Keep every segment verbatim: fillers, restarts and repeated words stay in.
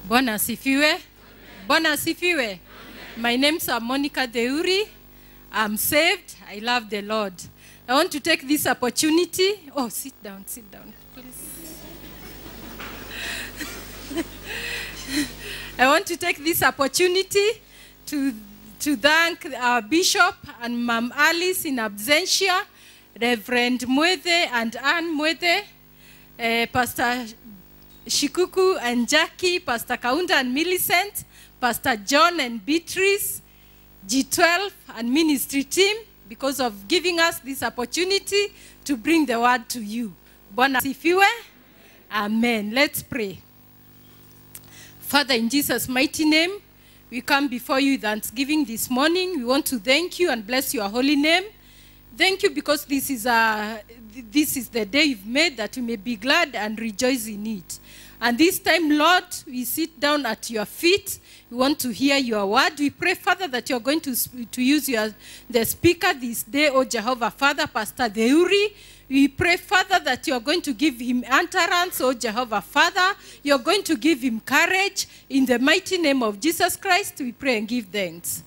Bwana asifiwe. Bwana asifiwe. My name is Monica Deuri. I'm saved. I love the Lord. I want to take this opportunity. Oh, sit down, sit down, please. I want to take this opportunity to, to thank our bishop and Ma'am Alice in absentia, Reverend Mwethe and Ann Mwethe, uh, Pastor Shikuku and Jackie, Pastor Kaunda and Millicent, Pastor John and Beatrice, G twelve and ministry team, because of giving us this opportunity to bring the word to you. Bwana asifiwe. Amen. Let's pray. Father, in Jesus' mighty name, we come before you thanksgiving this morning. We want to thank you and bless your holy name. Thank you because this is, a, this is the day you've made, that we may be glad and rejoice in it. And this time, Lord, we sit down at your feet. We want to hear your word. We pray, Father, that you're going to, to use your, the speaker this day, oh Jehovah, Father, Pastor Deuri. We pray, Father, that you're going to give him utterance, oh Jehovah, Father. You're going to give him courage. In the mighty name of Jesus Christ, we pray and give thanks.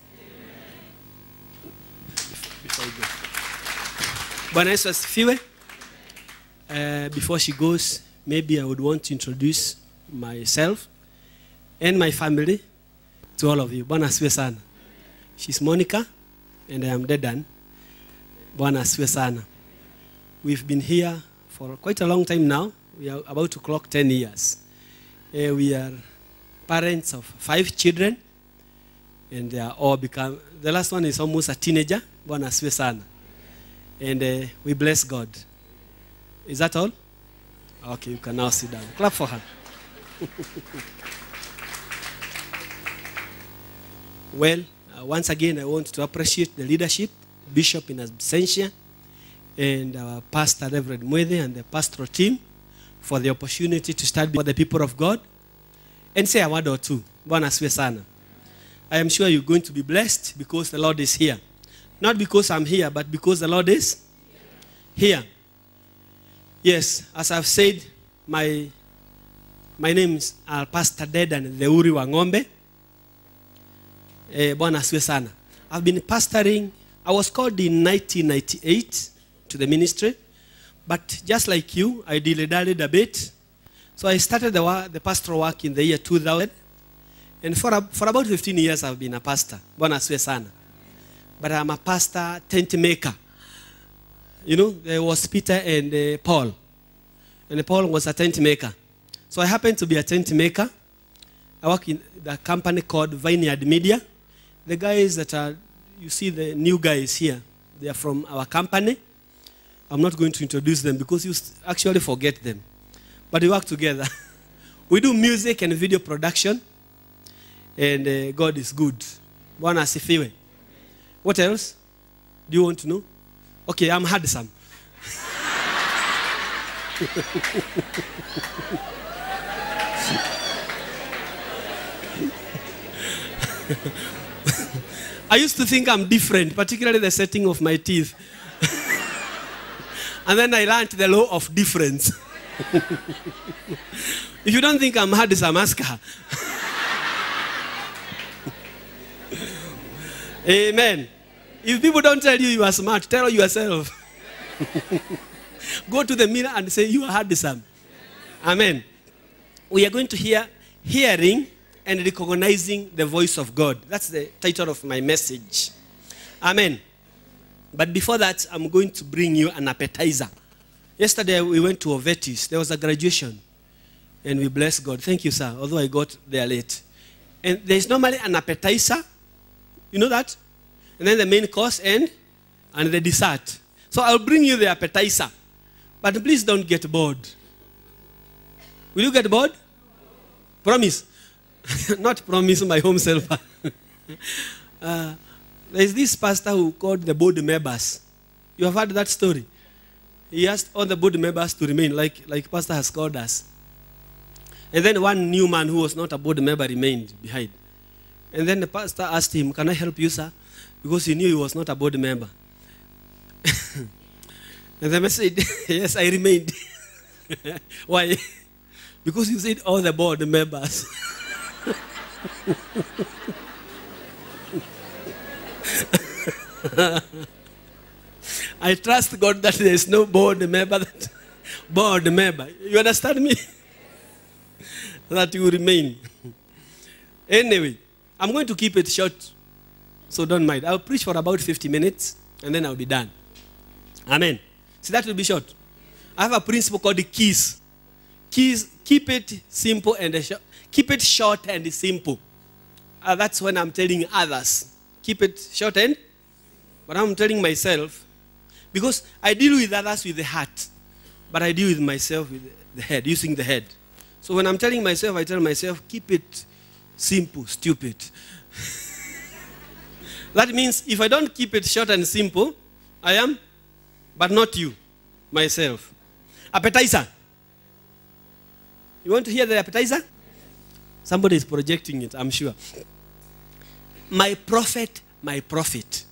Bwana Yesu asifiwe. Uh, before she goes, maybe I would want to introduce myself and my family to all of you. Bwana asifiwe sana. She's Monica, and I am Dedan. Bwana asifiwe sana. We've been here for quite a long time now. We are about to clock ten years. Uh, we are parents of five children, and they are all become, the last one is almost a teenager. Bwana asifiwe sana. And uh, we bless God. Is that all? Okay, you can now sit down. Clap for her. Well, uh, once again, I want to appreciate the leadership, Bishop in absentia, and our Pastor Reverend Mwethe and the pastoral team for the opportunity to stand before the people of God and say a word or two. Bwana asifiwe sana. I am sure you're going to be blessed because the Lord is here. Not because I'm here, but because the Lord is here. Yes, as I've said, my, my name is uh, Pastor Dedan Deuri Wang'ombe. Eh, Bwana asifiwe sana. I've been pastoring. I was called in nineteen ninety-eight to the ministry, but just like you, I dilly-dallied a bit. So I started the, work, the pastoral work in the year two thousand, and for, a, for about fifteen years I've been a pastor. Bwana asifiwe sana. But I'm a pastor, tent maker. You know, there was Peter and uh, Paul. And Paul was a tent maker. So I happen to be a tent maker. I work in the company called Vineyard Media. The guys that are, you see the new guys here, they are from our company. I'm not going to introduce them because you actually forget them. But we work together. We do music and video production. And uh, God is good. Bwana asifiwe. What else? Do you want to know? Okay, I'm handsome. I used to think I'm different, particularly the setting of my teeth. And then I learned the law of difference. If you don't think I'm handsome, ask her. Amen. If people don't tell you you are smart, tell yourself. Go to the mirror and say you are handsome. Amen. We are going to hear hearing and recognizing the voice of God. That's the title of my message. Amen. But before that, I'm going to bring you an appetizer. Yesterday we went to Ovetis. There was a graduation. And we bless God. Thank you, sir. Although I got there late. And there's normally an appetizer. You know that? And then the main course and, and the dessert. So I'll bring you the appetizer. But please don't get bored. Will you get bored? Promise. Not promise my home self. uh, there's this pastor who called the board members. You have heard that story? He asked all the board members to remain like, like pastor has called us. And then one new man who was not a board member remained behind. And then the pastor asked him, can I help you, sir? Because he knew he was not a board member. And the man said, yes, I remained. Why? Because you said all the board members. I trust God that there is no board member. That, board member. You understand me? That you remain. Anyway, I'm going to keep it short, so don't mind. I'll preach for about fifty minutes, and then I'll be done. Amen. See, that will be short. I have a principle called the keys. Keys, keep it simple and short. Keep it short and simple. Uh, that's when I'm telling others. Keep it short and, but I'm telling myself, because I deal with others with the heart, but I deal with myself with the head, using the head. So when I'm telling myself, I tell myself, keep it simple, stupid. That means if I don't keep it short and simple, I am, but not you, myself. Appetizer. You want to hear the appetizer? Somebody is projecting it, I'm sure. My prophet, my prophet.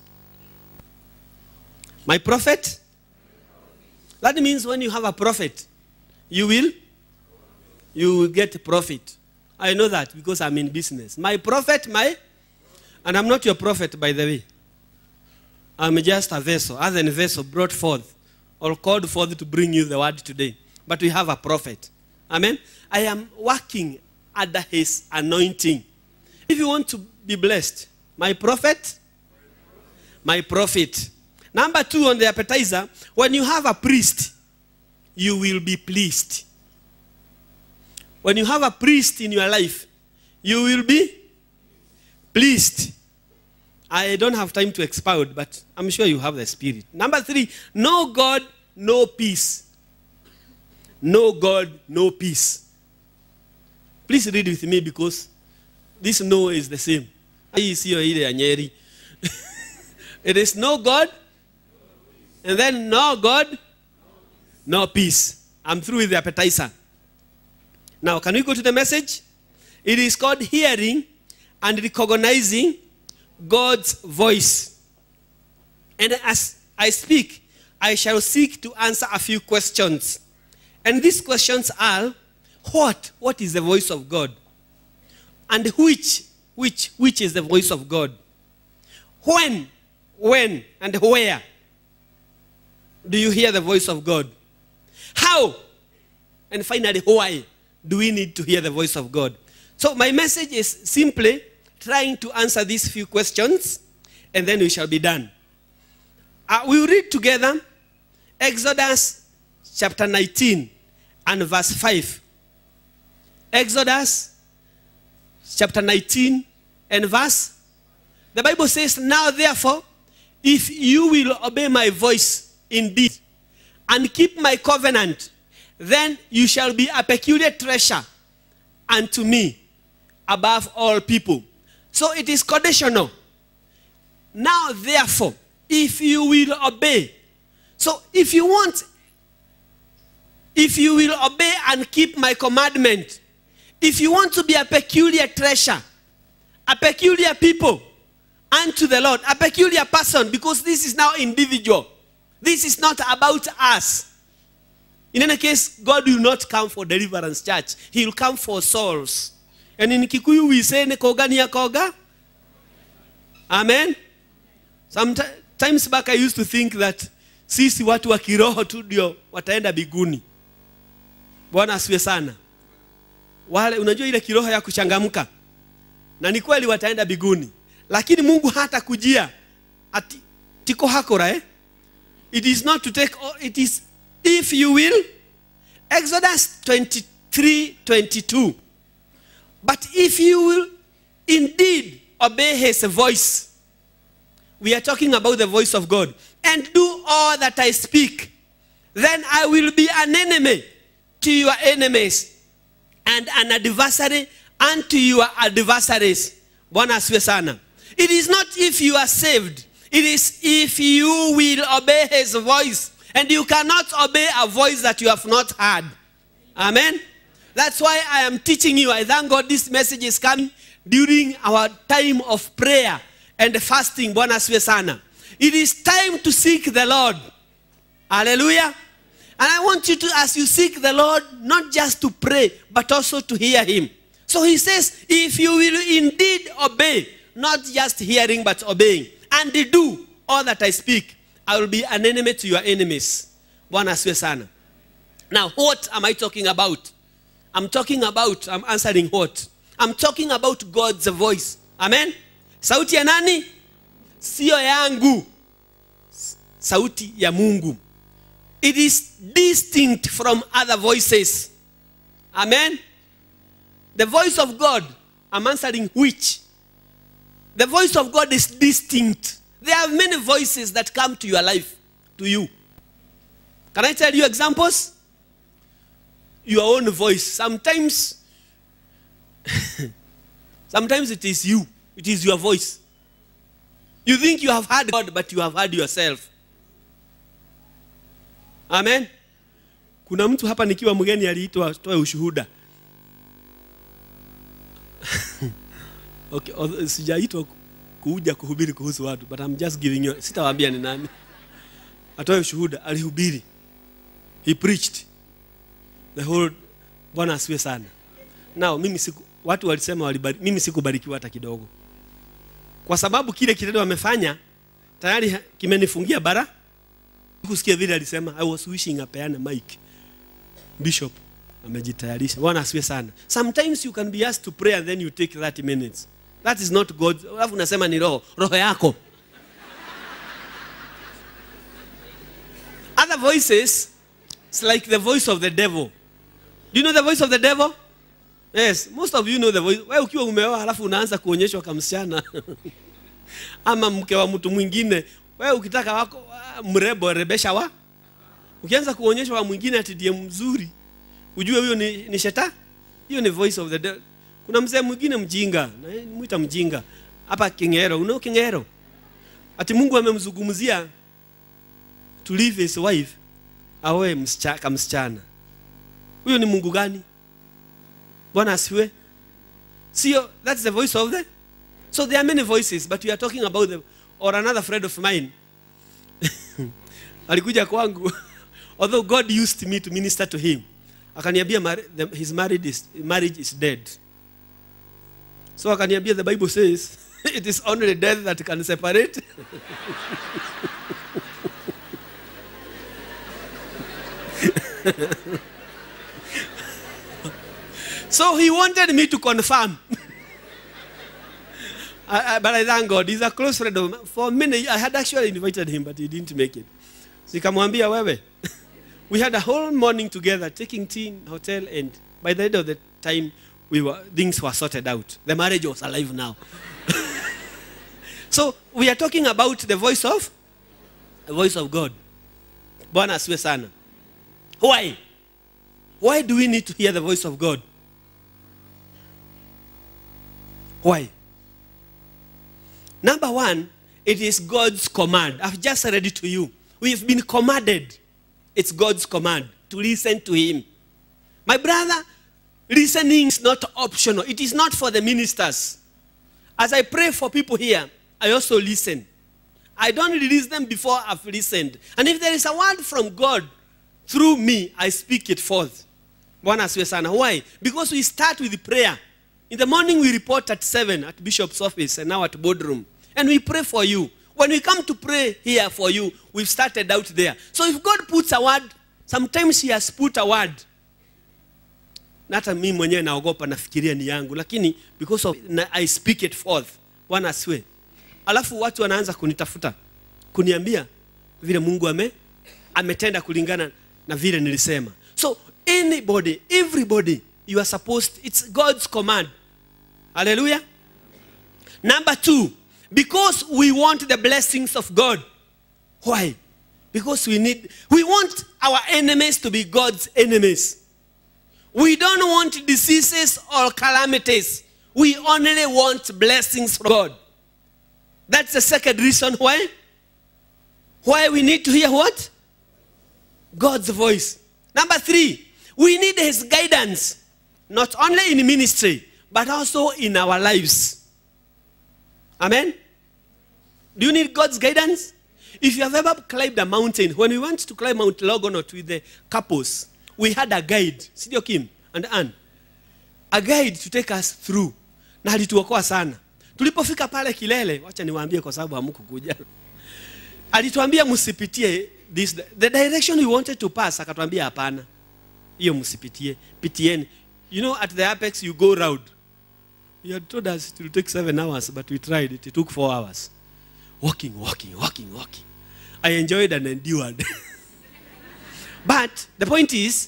My prophet? That means when you have a prophet, you will, you will get profit. I know that because I'm in business. My prophet, my, and I'm not your prophet, by the way. I'm just a vessel, as a vessel brought forth or called forth to bring you the word today. But we have a prophet. Amen? I am working under his anointing. If you want to be blessed, my prophet, my prophet. Number two on the appetizer, when you have a priest, you will be pleased. When you have a priest in your life, you will be pleased. I don't have time to expound, but I'm sure you have the spirit. Number three, no God, no peace. No God, no peace. Please read with me because this no is the same. It is no God, and then no God, no peace. I'm through with the appetizer. Now, can we go to the message? It is called hearing and recognizing God's voice. And as I speak, I shall seek to answer a few questions. And these questions are, what? What is the voice of God? And which, which, which is the voice of God? When, when, and where do you hear the voice of God? How? And finally, why do we need to hear the voice of God? So my message is simply trying to answer these few questions, and then we shall be done. Uh, we will read together Exodus chapter nineteen and verse five. Exodus chapter nineteen and verse. The Bible says, now therefore, if you will obey my voice indeed and keep my covenant, then you shall be a peculiar treasure unto me above all people. So it is conditional. Now therefore, if you will obey. So if you want, if you will obey and keep my commandment, if you want to be a peculiar treasure, a peculiar people unto the Lord, a peculiar person, because this is now individual. This is not about us. In any case, God will not come for deliverance church. He will come for souls. And in Kikuyu we say, Nekoga ni yakoga. Amen. Sometimes back I used to think that sisi watu wa kiroho tu ndio wataenda biguni. Bwana asifiwe sana. Wale unajua ile kiroho ya kuchangamka. Na ni kweli wataenda biguni. Lakini Mungu hata kujia ati tiko hakora eh? It is not to take all, it is if you will. Exodus twenty-three twenty-two. But if you will indeed obey his voice. We are talking about the voice of God. And do all that I speak. Then I will be an enemy to your enemies. And an adversary unto your adversaries. Bwana asifiwe sana. It is not if you are saved. It is if you will obey his voice. And you cannot obey a voice that you have not heard. Amen. That's why I am teaching you. I thank God this message is coming during our time of prayer and fasting. Bwana asifiwe sana. It is time to seek the Lord. Hallelujah. And I want you to, as you seek the Lord, not just to pray, but also to hear him. So he says, if you will indeed obey, not just hearing but obeying, and do all that I speak, I will be an enemy to your enemies. Bwana asiwe sana. Now, what am I talking about? I'm talking about, I'm answering what? I'm talking about God's voice. Amen? Sauti ya nani? Sio yangu. Sauti ya Mungu. It is distinct from other voices. Amen? The voice of God, I'm answering which? The voice of God is distinct. There are many voices that come to your life, to you. Can I tell you examples? Your own voice. Sometimes, sometimes it is you. It is your voice. You think you have heard God, but you have heard yourself. Amen. Kuna mtu hapa nikiwa mgeni aliitwa toe ushuhuda. Okay, sijaitwa kuja kuhubiri kuhusu watu, but I'm just giving you, sitawaambia ni nani. Atoe ushuhuda, alihubiri. He preached. The whole, Bwana asiwe sana. Now, mimi siku, watu walisema walibarikiwa, mimi sikubarikiwa hata kidogo. Kwa sababu kile kitendo wamefanya, tayari kimenifungia bara. Kusikia vile alisema, I was wishing apeane mic. Bishop amejitayarisha. Bwana asiwe sana. Sometimes you can be asked to pray and then you take thirty minutes. That is not God. Alafu unasema ni roho, roho yako. Other voices, it's like the voice of the devil. Do you know the voice of the devil? Yes, most of you know the voice. Wewe ukiwa umeoa halafu unaanza kuonyeshwa kama msichana. Ama mke wa mtu mwingine, wewe ukitaka wako mrebo rebesha wa. Ukianza kuonyeshwa wa mwingine ati ndiye mzuri, ujue huyo ni, ni shetani. Hiyo ni voice of the devil. Kuna mzee mwingine mjinga, na muita mjinga. Hapa Kingero, unao Kingero. Ati Mungu amemzungumzia to leave his wife awe msichana msichana. Huyo ni Mungu gani? Bwana asiwe. Sio, that's the voice of the. So there are many voices, but we are talking about the, or another friend of mine. Alikuja kwangu. Although God used me to minister to him, akaniambia his marriage is, marriage is dead. So akaniambia the Bible says it is only death that can separate. So he wanted me to confirm. I, I, but I thank God. He's a close friend of mine. For many, I had actually invited him, but he didn't make it. Nikamwambia wewe. We had a whole morning together, taking tea in hotel, and by the end of the time, we were, things were sorted out. The marriage was alive now. So we are talking about the voice of, the voice of God. Bwana asiwe sana. Why? Why do we need to hear the voice of God? Why? Number one, it is God's command. I've just read it to you. We've been commanded. It's God's command to listen to him. My brother, listening is not optional. It is not for the ministers. As I pray for people here, I also listen. I don't release them before I've listened. And if there is a word from God through me, I speak it forth. Bwana asiwe sana. Why? Because we start with prayer. In the morning we report at seven at Bishop's office and now at boardroom. And we pray for you. When we come to pray here for you, we've started out there. So if God puts a word, sometimes he has put a word. Nata mimi mwenyewe naogopa nafikiria ni yangu. Lakini because of I speak it forth. Bwana asiwe. Alafu watu wanaanza kunitafuta. Kuniambia vile Mungu ame ametenda kulingana na vile nilisema. So anybody, everybody, you are supposed, it's God's command. Hallelujah. Number two, because we want the blessings of God. Why? Because we need, we want our enemies to be God's enemies. We don't want diseases or calamities. We only want blessings from God. That's the second reason why. Why we need to hear what? God's voice. Number three, we need his guidance. Not only in ministry, but also in our lives. Amen? Do you need God's guidance? If you have ever climbed a mountain, when we went to climb Mount Logonot with the couples, we had a guide, Sidio Kim and Ann. a guide to take us through. Na alituokoa sana. Tulipofika pale kilele, wacha niwaambie kwa sababu hamkukuja. Alituambia msipitie this, the direction we wanted to pass, akatuambia hapana. Hiyo msipitie, pitieni. You know, at the apex you go round. He had told us it will take seven hours, but we tried it. It took four hours. Walking, walking, walking, walking. I enjoyed and endured. But the point is,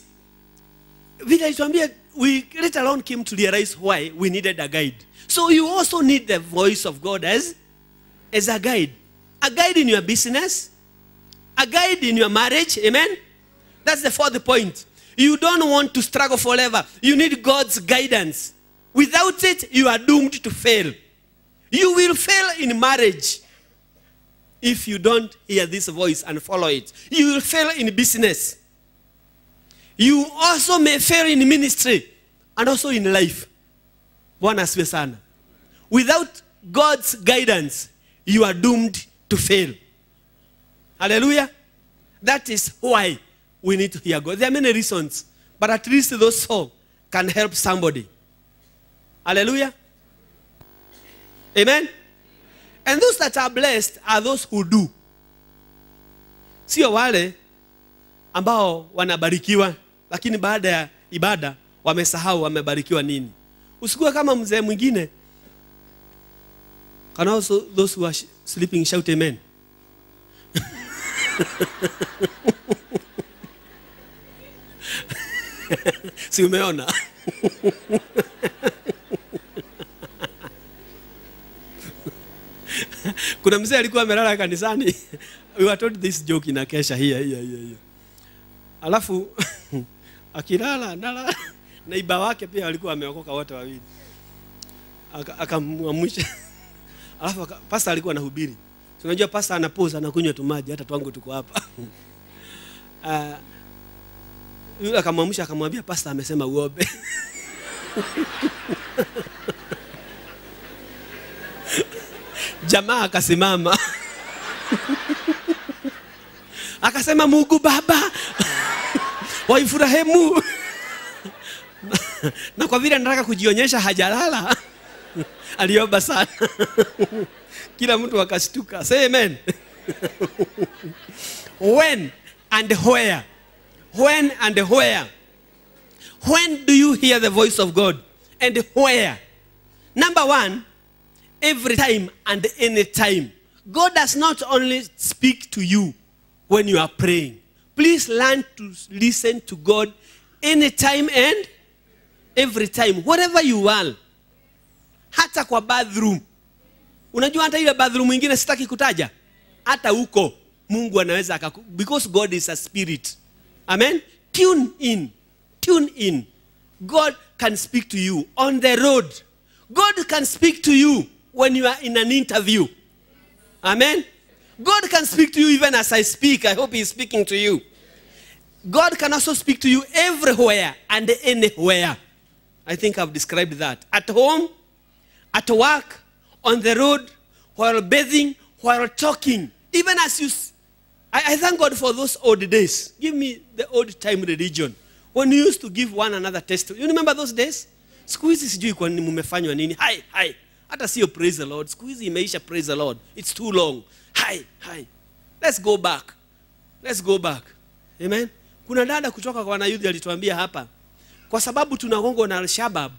we later on came to realize why we needed a guide. So you also need the voice of God as, as a guide. A guide in your business. A guide in your marriage. Amen? That's the fourth point. You don't want to struggle forever. You need God's guidance. Without it, you are doomed to fail. You will fail in marriage if you don't hear this voice and follow it. You will fail in business. You also may fail in ministry and also in life. Bwana asifiwe sana. Without God's guidance, you are doomed to fail. Hallelujah. That is why we need to hear God. There are many reasons, but at least those four can help somebody. Hallelujah. Amen. And those that are blessed are those who do. Sio wale ambao wanabarikiwa, lakini baada ya ibada wamesahau wamebarikiwa nini. Usikuwe kama mzee mwingine. Can also those who are sleeping shout amen. Si umeona? Kuna mzee alikuwa amelala kanisani. We were told this joke in a kesha here here here. Alafu akilala nala naiba wake pia alikuwa ameokoka wote wawili. Akamwamsha. Alafu pastor alikuwa anahubiri. So unajua pastor anapoza anakunywa tu maji hata twangu tuko hapa. Ah yule akamwamsha akamwambia pastor amesema uombe. Jamaa akasimama. Akasema Mungu Baba wa Ibrahimu. Na kwa vile nataka kujionyesha hajalala, aliomba sana. Kila mtu akashtuka. Say amen. When and where? When and where? When do you hear the voice of God? And where? Number one, every time and any time. God does not only speak to you when you are praying. Please learn to listen to God anytime and every time. Wherever you are. Hata kwa bathroom. Unajua hata ile bathroom nyingine sitaki kutaja. Hata huko Mungu anaweza akaku, because God is a spirit. Amen. Tune in. Tune in. God can speak to you on the road. God can speak to you when you are in an interview. Amen. God can speak to you even as I speak. I hope He is speaking to you. God can also speak to you everywhere and anywhere. I think I've described that. At home, at work, on the road, while bathing, while talking. Even as you... I, I thank God for those old days. Give me the old time religion. When you used to give one another testimony. You remember those days? Siku hizi sijui kwa nini mumefanywa nini. Hi, hi. Hata sio praise the Lord. Siku hizi imeisha praise the Lord. It's too long. Hi, hi. Let's go back. Let's go back. Amen. Kuna dada kutoka kwa wanayuthi alituambia hapa. Kwa sababu tunagongwa na Al-Shabaab.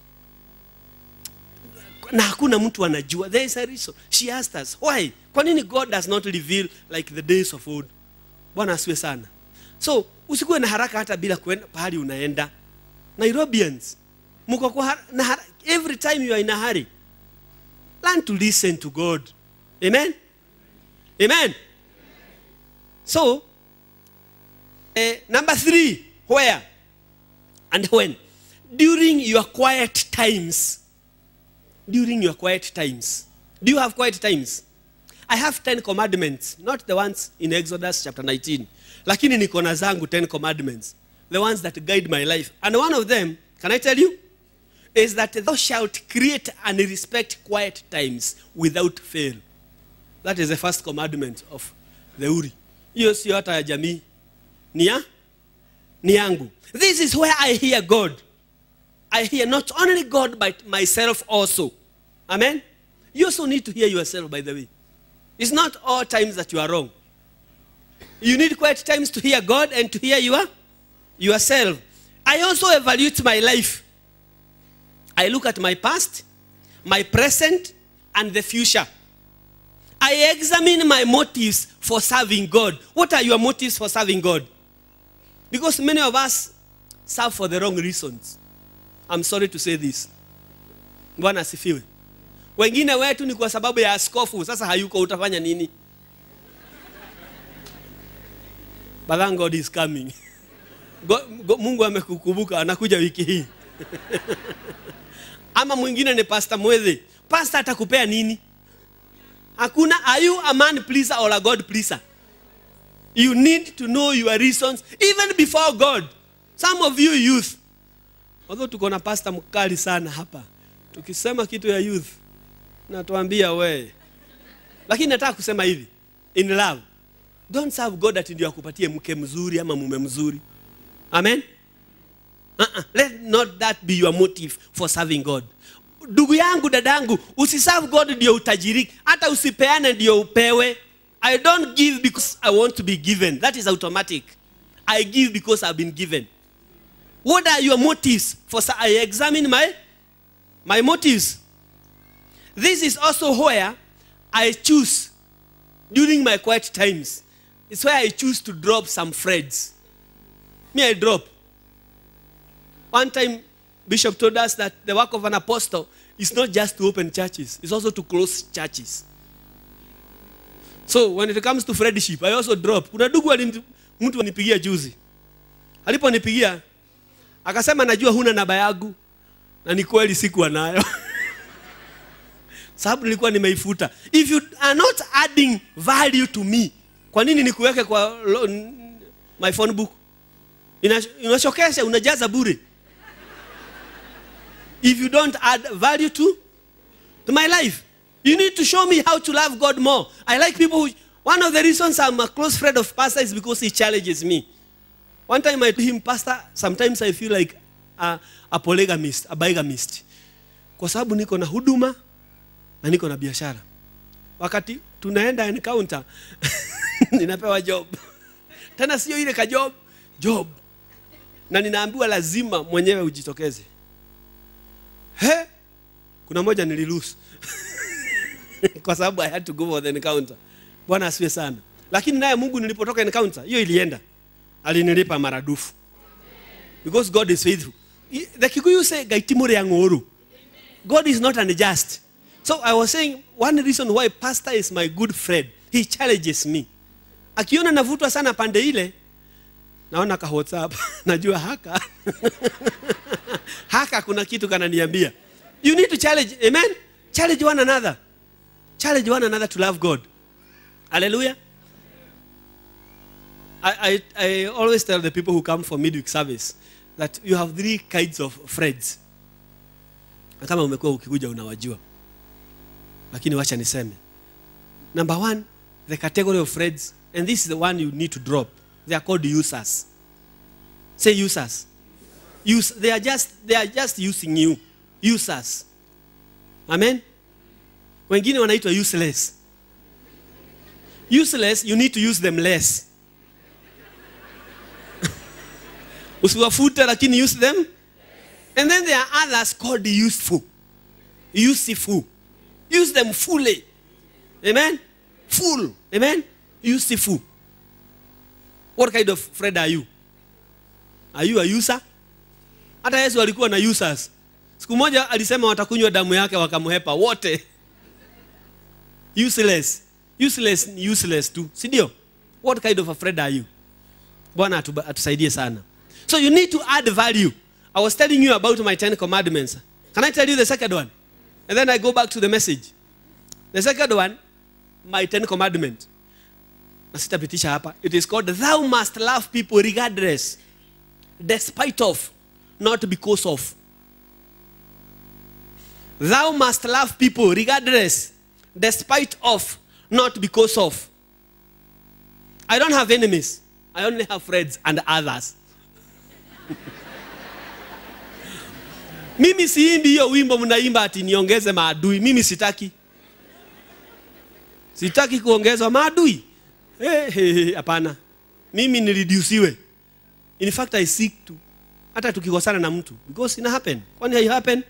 Na hakuna mtu anajua. There is a reason. She asked us, why? Kwa nini God does not reveal like the days of old? Bwana asiwe sana. So, usikuwe na haraka hata bila kuenda pahali unaenda. Nairobians, muko kwa na every time you are in a hurry. Learn to listen to God. Amen? Amen? So, uh, number three, where and when? During your quiet times. During your quiet times. Do you have quiet times? I have ten commandments, not the ones in Exodus chapter nineteen. Lakini niko na zangu ten commandments. The ones that guide my life. And one of them, can I tell you? Is that thou shalt create and respect quiet times without fail. That is the first commandment of the Uri. Hiyo sio hata ya jamii. Ni ya? Ni yangu. This is where I hear God. I hear not only God, but myself also. Amen? You also need to hear yourself, by the way. It's not all times that you are wrong. You need quiet times to hear God and to hear your, yourself. I also evaluate my life. I look at my past, my present, and the future. I examine my motives for serving God. What are your motives for serving God? Because many of us serve for the wrong reasons. I'm sorry to say this. Bwana asifiwe. Wengine wetu ni kwa sababu ya askofu. Sasa hayuko, utafanya nini? But then God is coming. God, God, Mungu amekukumbuka, anakuja wiki hii. Ama mwingine ni pastor mweze. Pastor atakupea nini? Hakuna. Are you a man pleaser or a God pleaser? You need to know your reasons even before God. Some of you youth, although tuko na pastor mkali sana hapa, tukisema kitu ya youth natuambia we. Lakini nataka kusema hivi, in love, don't serve God ati ndio akupatie mke mzuri ama mume mzuri. Amen. Uh-uh. Let not that be your motive for serving God. Ndugu yangu, dadangu, usiserve God ndio utajiriki, hata usipeane ndio upewe. I don't give because I want to be given. That is automatic. I give because I've been given. What are your motives? For I examine my, my motives. This is also where I choose, during my quiet times, it's where I choose to drop some threads. Me, I drop. One time, Bishop told us that the work of an apostle is not just to open churches, it's also to close churches. So when it comes to friendship, I also drop. Kuna ndugu mtu anipigia juzi. Aliponipigia, akasema najua huna namba yangu, na ni kweli sikuwa nayo. Sababu nilikuwa nimeifuta. If you are not adding value to me, kwa nini nikuweke kwa my phone book? Inashokesha, unajaza bure. If you don't add value to, to my life, you need to show me how to love God more. I like people who, one of the reasons I'm a close friend of Pastor is because he challenges me. One time I told him, Pastor, sometimes I feel like a, a polygamist, a bigamist. Kwa sababu niko na huduma na niko na biashara. Wakati tunaenda encounter, ninapewa job. Tena sio ile ka job, job. Na ninaambiwa lazima mwenyewe ujitokeze. He? Kuna moja nililusu. Kwa sababu I had to go for the encounter. Bwana asifiwe sana. Lakini naye Mungu nilipotoka encounter, hiyo ilienda. Alinilipa maradufu. Because God is faithful. The Kikuyu say, Gaitimore yangoru. God is not unjust. So I was saying, one reason why Pastor is my good friend, he challenges me. Akiona navutwa sana pande ile, naona ka WhatsApp, najua haka. Haka kuna kitu kananiambia. You need to challenge, amen? Challenge one another. Challenge one another to love God. Hallelujah. I, I, I always tell the people who come for midweek service that you have three kinds of friends. Kama umekuwa ukikuja unawajua. Lakini wacha niseme. Number one, the category of friends, and this is the one you need to drop. They are called users. Say users. Use, they are just, they are just using you. Users. Amen? Wengine wanaitwa useless. Useless, you need to use them less. Usiwafute lakini use them. And then there are others called useful. Useful. Use them fully. Amen? Full. Amen? Useful. What kind of friend are you? Are you a user? Hata Yesu alikuwa na users. Siku moja alisema watakunywa damu yake wakamhepa wote. Useless. Useless, useless too. Si ndio? What kind of a friend are you? Bwana atusaidie sana. So you need to add value. I was telling you about my Ten Commandments. Can I tell you the second one? And then I go back to the message. The second one, my Ten Commandments. Nasitapitisha hapa. It is called, thou must love people regardless, despite of, not because of. Thou must love people regardless, despite of, not because of. I don't have enemies. I only have friends and others. Mimi siimbi hiyo wimbo mnaimba ati niongeze maadui. Mimi sitaki. Sitaki kuongezwa maadui. Eh, hey, hapana. Mimi nireduciwe. In fact I seek to. Hata tukikosana na mtu because ina happen. Kwani hai happen?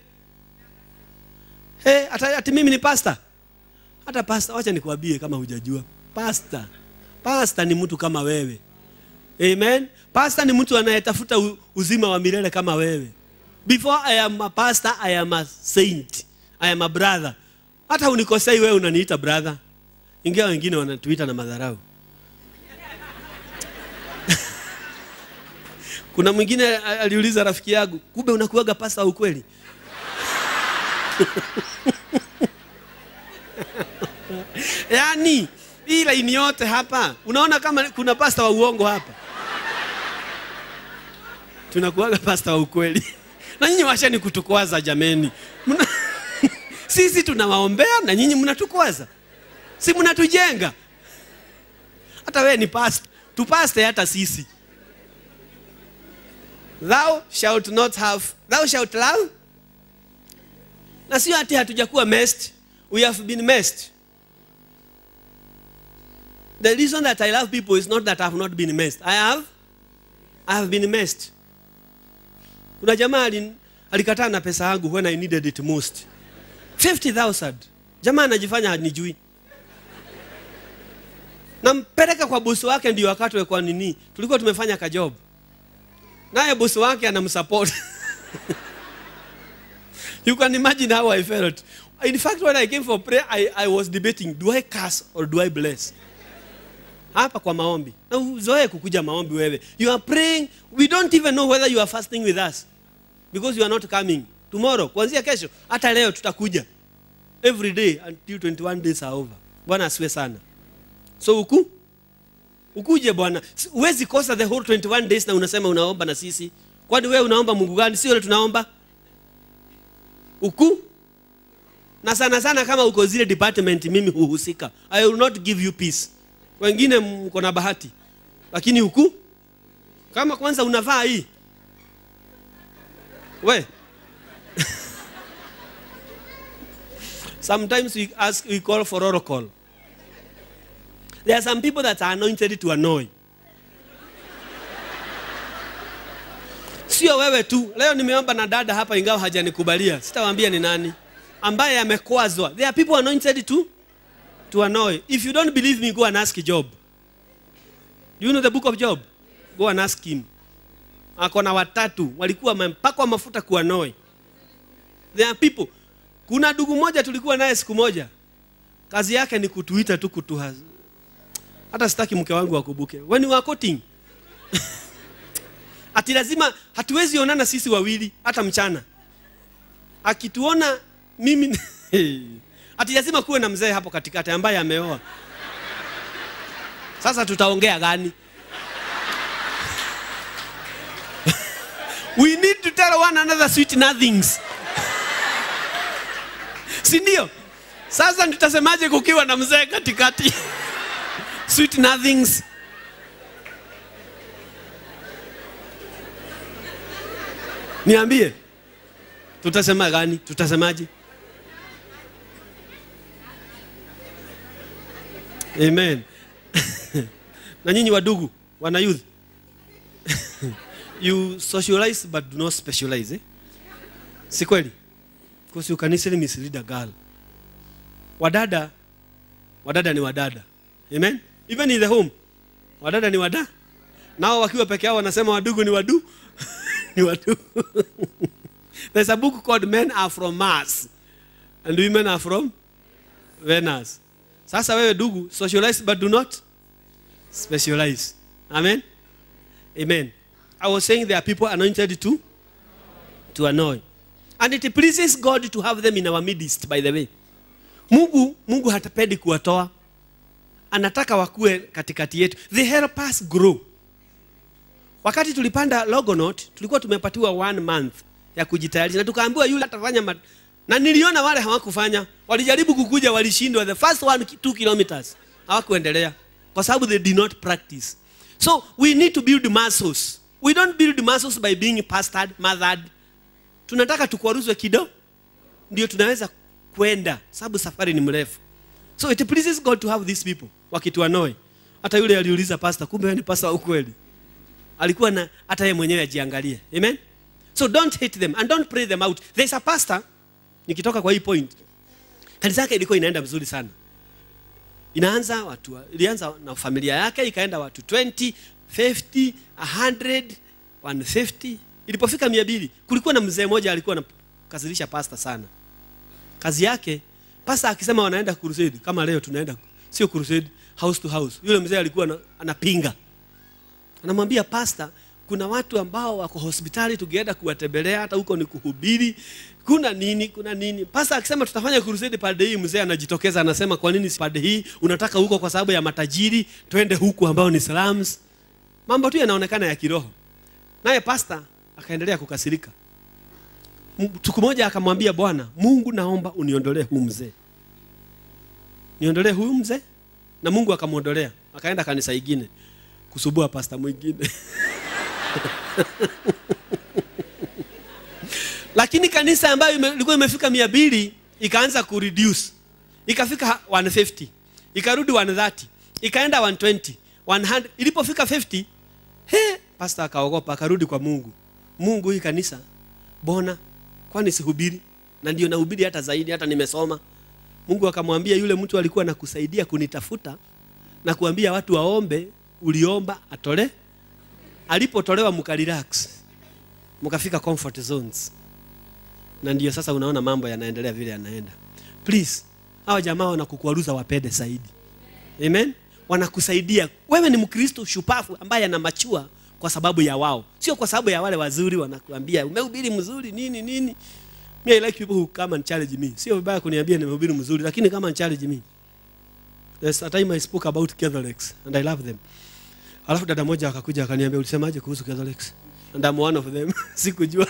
Eh, hata ati mimi ni pastor. Hata pastor, wacha nikuambie kama hujajua. Pastor. Pastor ni mtu kama wewe. Amen. Pastor ni mtu anayetafuta uzima wa milele kama wewe. Before I am a pastor, I am a saint. I am a brother. Hata unikosei wewe unaniita brother. Ingawa wengine wanatuita na madharau. Kuna mwingine aliuliza rafiki yangu, "Kumbe unakuaga pastor au kweli?" Yaani, hii laini yote hapa, unaona kama kuna pastor wa uongo hapa. Tunakuaga pastor wa ukweli. Na nyinyi washani kutukwaza jameni. Muna... Sisi tunawaombea na nyinyi mnatukwaza. Si mnatujenga. Hata wewe ni pastor. Tupaste hata sisi. Thou shalt not have, thou shalt love. Na sio ati hatujakuwa messed. We have been messed. The reason that I love people is not that I have not been messed. I have, I have been messed. Kuna jamaa alikataa na pesa yangu when I needed it most. fifty thousand. Jamaa anajifanya hanijui. Nampeleka kwa bosi wake ndio wakati kwa nini? Tulikuwa tumefanya ka job. Naye bosi wake anamsupport. You can imagine how I felt. In fact, when I came for prayer, I, I was debating, do I curse or do I bless? Hapa kwa maombi. Na uzoe kukuja maombi wewe. You are praying. We don't even know whether you are fasting with us. Because you are not coming. Tomorrow, kuanzia kesho, hata leo tutakuja. Every day until twenty-one days are over. Bwana asiwe sana. So uku? Ukuje bwana. Uwezi kosa the whole twenty-one days na unasema unaomba na sisi. Kwani wewe unaomba Mungu gani? Sio tunaomba. Uku? Na sana sana kama uko zile department mimi huhusika. I will not give you peace. Wengine mko na bahati. Lakini huku kama kwanza unavaa hii. We. Sometimes we ask, we call for oracle. There are some people that are anointed to annoy. Sio wewe tu. Leo nimeomba na dada hapa ingawa hajanikubalia. Sitawaambia ni nani. Ambaye amekwazwa. There are people anointed to to annoy. If you don't believe me, go and ask Job. Do you know the book of Job? Go and ask him. Akona watatu walikuwa mpakwa mafuta kuannoy. There are people. Kuna ndugu moja tulikuwa naye siku moja. Kazi yake ni kutuita tu kutuha. Hata sitaki mke wangu akubuke. When we are courting. Ati lazima hatuwezi onana sisi wawili hata mchana. Akituona mimi ati lazima kuwe na mzee hapo katikati ambaye ameoa. Sasa tutaongea gani? We need to tell one another sweet nothings. Si ndio? Sasa tutasemaje kukiwa na mzee katikati? Sweet nothings. Niambie. Tutasema gani? Tutasemaje? Amen. Na nyinyi wadugu, wana youth. You socialize but do not specialize, eh? Si kweli? Because you can easily mislead a girl. Wadada, wadada ni wadada. Amen? Even in the home, wadada ni wada. Nao wakiwa peke yao wanasema wadugu ni wadu. Ni wadu. There's a book called Men Are From Mars and Women Are From Venus. Sasa wewe dugu, socialize but do not specialize. Amen? Amen. I was saying there are people anointed to to annoy. And it pleases God to have them in our midst, by the way. Mungu, Mungu hatapendi kuwatoa. Anataka wakue katikati yetu. They help us grow. Wakati tulipanda Logonaut, tulikuwa tumepatiwa one month ya kujitayarisha. Na tukaambiwa yule atafanya mat... Na niliona wale hawakufanya. Walijaribu kukuja, walishindwa. The first one, two kilometers. Hawakuendelea. Kwa sababu they did not practice. So we need to build muscles. We don't build muscles by being pastored, mothered. tunataka tukwaruzwe kidogo ndio tunaweza kwenda, sababu safari ni mrefu. So it pleases God to have these people wakituanoi. Hata yule aliuliza pastor, kumbe wewe ni pastor wa ukweli. Alikuwa na hata yeye mwenyewe ajiangalie. Amen. So don't hate them and don't pray them out. There's a pastor, nikitoka kwa hii point, kanisa yake ilikuwa inaenda vizuri sana. Inaanza watu, ilianza na familia yake, ikaenda watu twenty, fifty, one hundred, one fifty. Ilipofika mia mbili, kulikuwa na mzee mmoja alikuwa anakasirisha pastor sana. Kazi yake, pastor akisema wanaenda crusade, kama leo tunaenda, sio crusade, house to house. Yule mzee alikuwa anapinga. Anamwambia pastor, kuna watu ambao wako hospitali tukienda kuwatembelea, hata huko ni kuhubiri, kuna nini, kuna nini. Pastor akisema tutafanya crusade pande hii, mzee anajitokeza anasema kwa nini pande hii, unataka huko kwa sababu ya matajiri, twende huku ambao ni slums. Mambo tu yanaonekana ya kiroho. Naye pastor akaendelea kukasirika. Siku moja akamwambia Bwana, Mungu naomba uniondolee huyu mzee. Niondolee huyu mzee, na Mungu akamuondolea. Akaenda kanisa ingine kusubua pastor mwingine. Lakini kanisa ambayo ilikuwa imefika mia mbili ikaanza ku reduce. Ikafika one fifty, ikarudi one thirty, ikaenda one twenty, one hundred. Ilipofika fifty, he, pastor akaogopa, akarudi kwa Mungu. Mungu, hii kanisa bona kwani sihubiri? Na ndio nahubiri hata zaidi, hata nimesoma. Mungu akamwambia yule mtu alikuwa anakusaidia kunitafuta na kuambia watu waombe, uliomba atole. Alipotolewa mka relax, mkafika comfort zones. Na ndio sasa unaona mambo yanaendelea vile yanaenda. Please, hawa jamaa wanakukwaruza wapende zaidi. Amen. Wanakusaidia. Wewe ni Mkristo shupavu ambaye anamachua kwa sababu ya wao, sio kwa sababu ya wale wazuri wanakuambia umehubiri mzuri nini nini. Me I like people who come and challenge me. Sio vibaya kuniambia nimehubiri mzuri, lakini kama and challenge me. There's a time I spoke about Catholics and I love them. Alafu dada moja akakuja akaniambia ulisemaje kuhusu Catholics? And I'm one of them. Sikujua.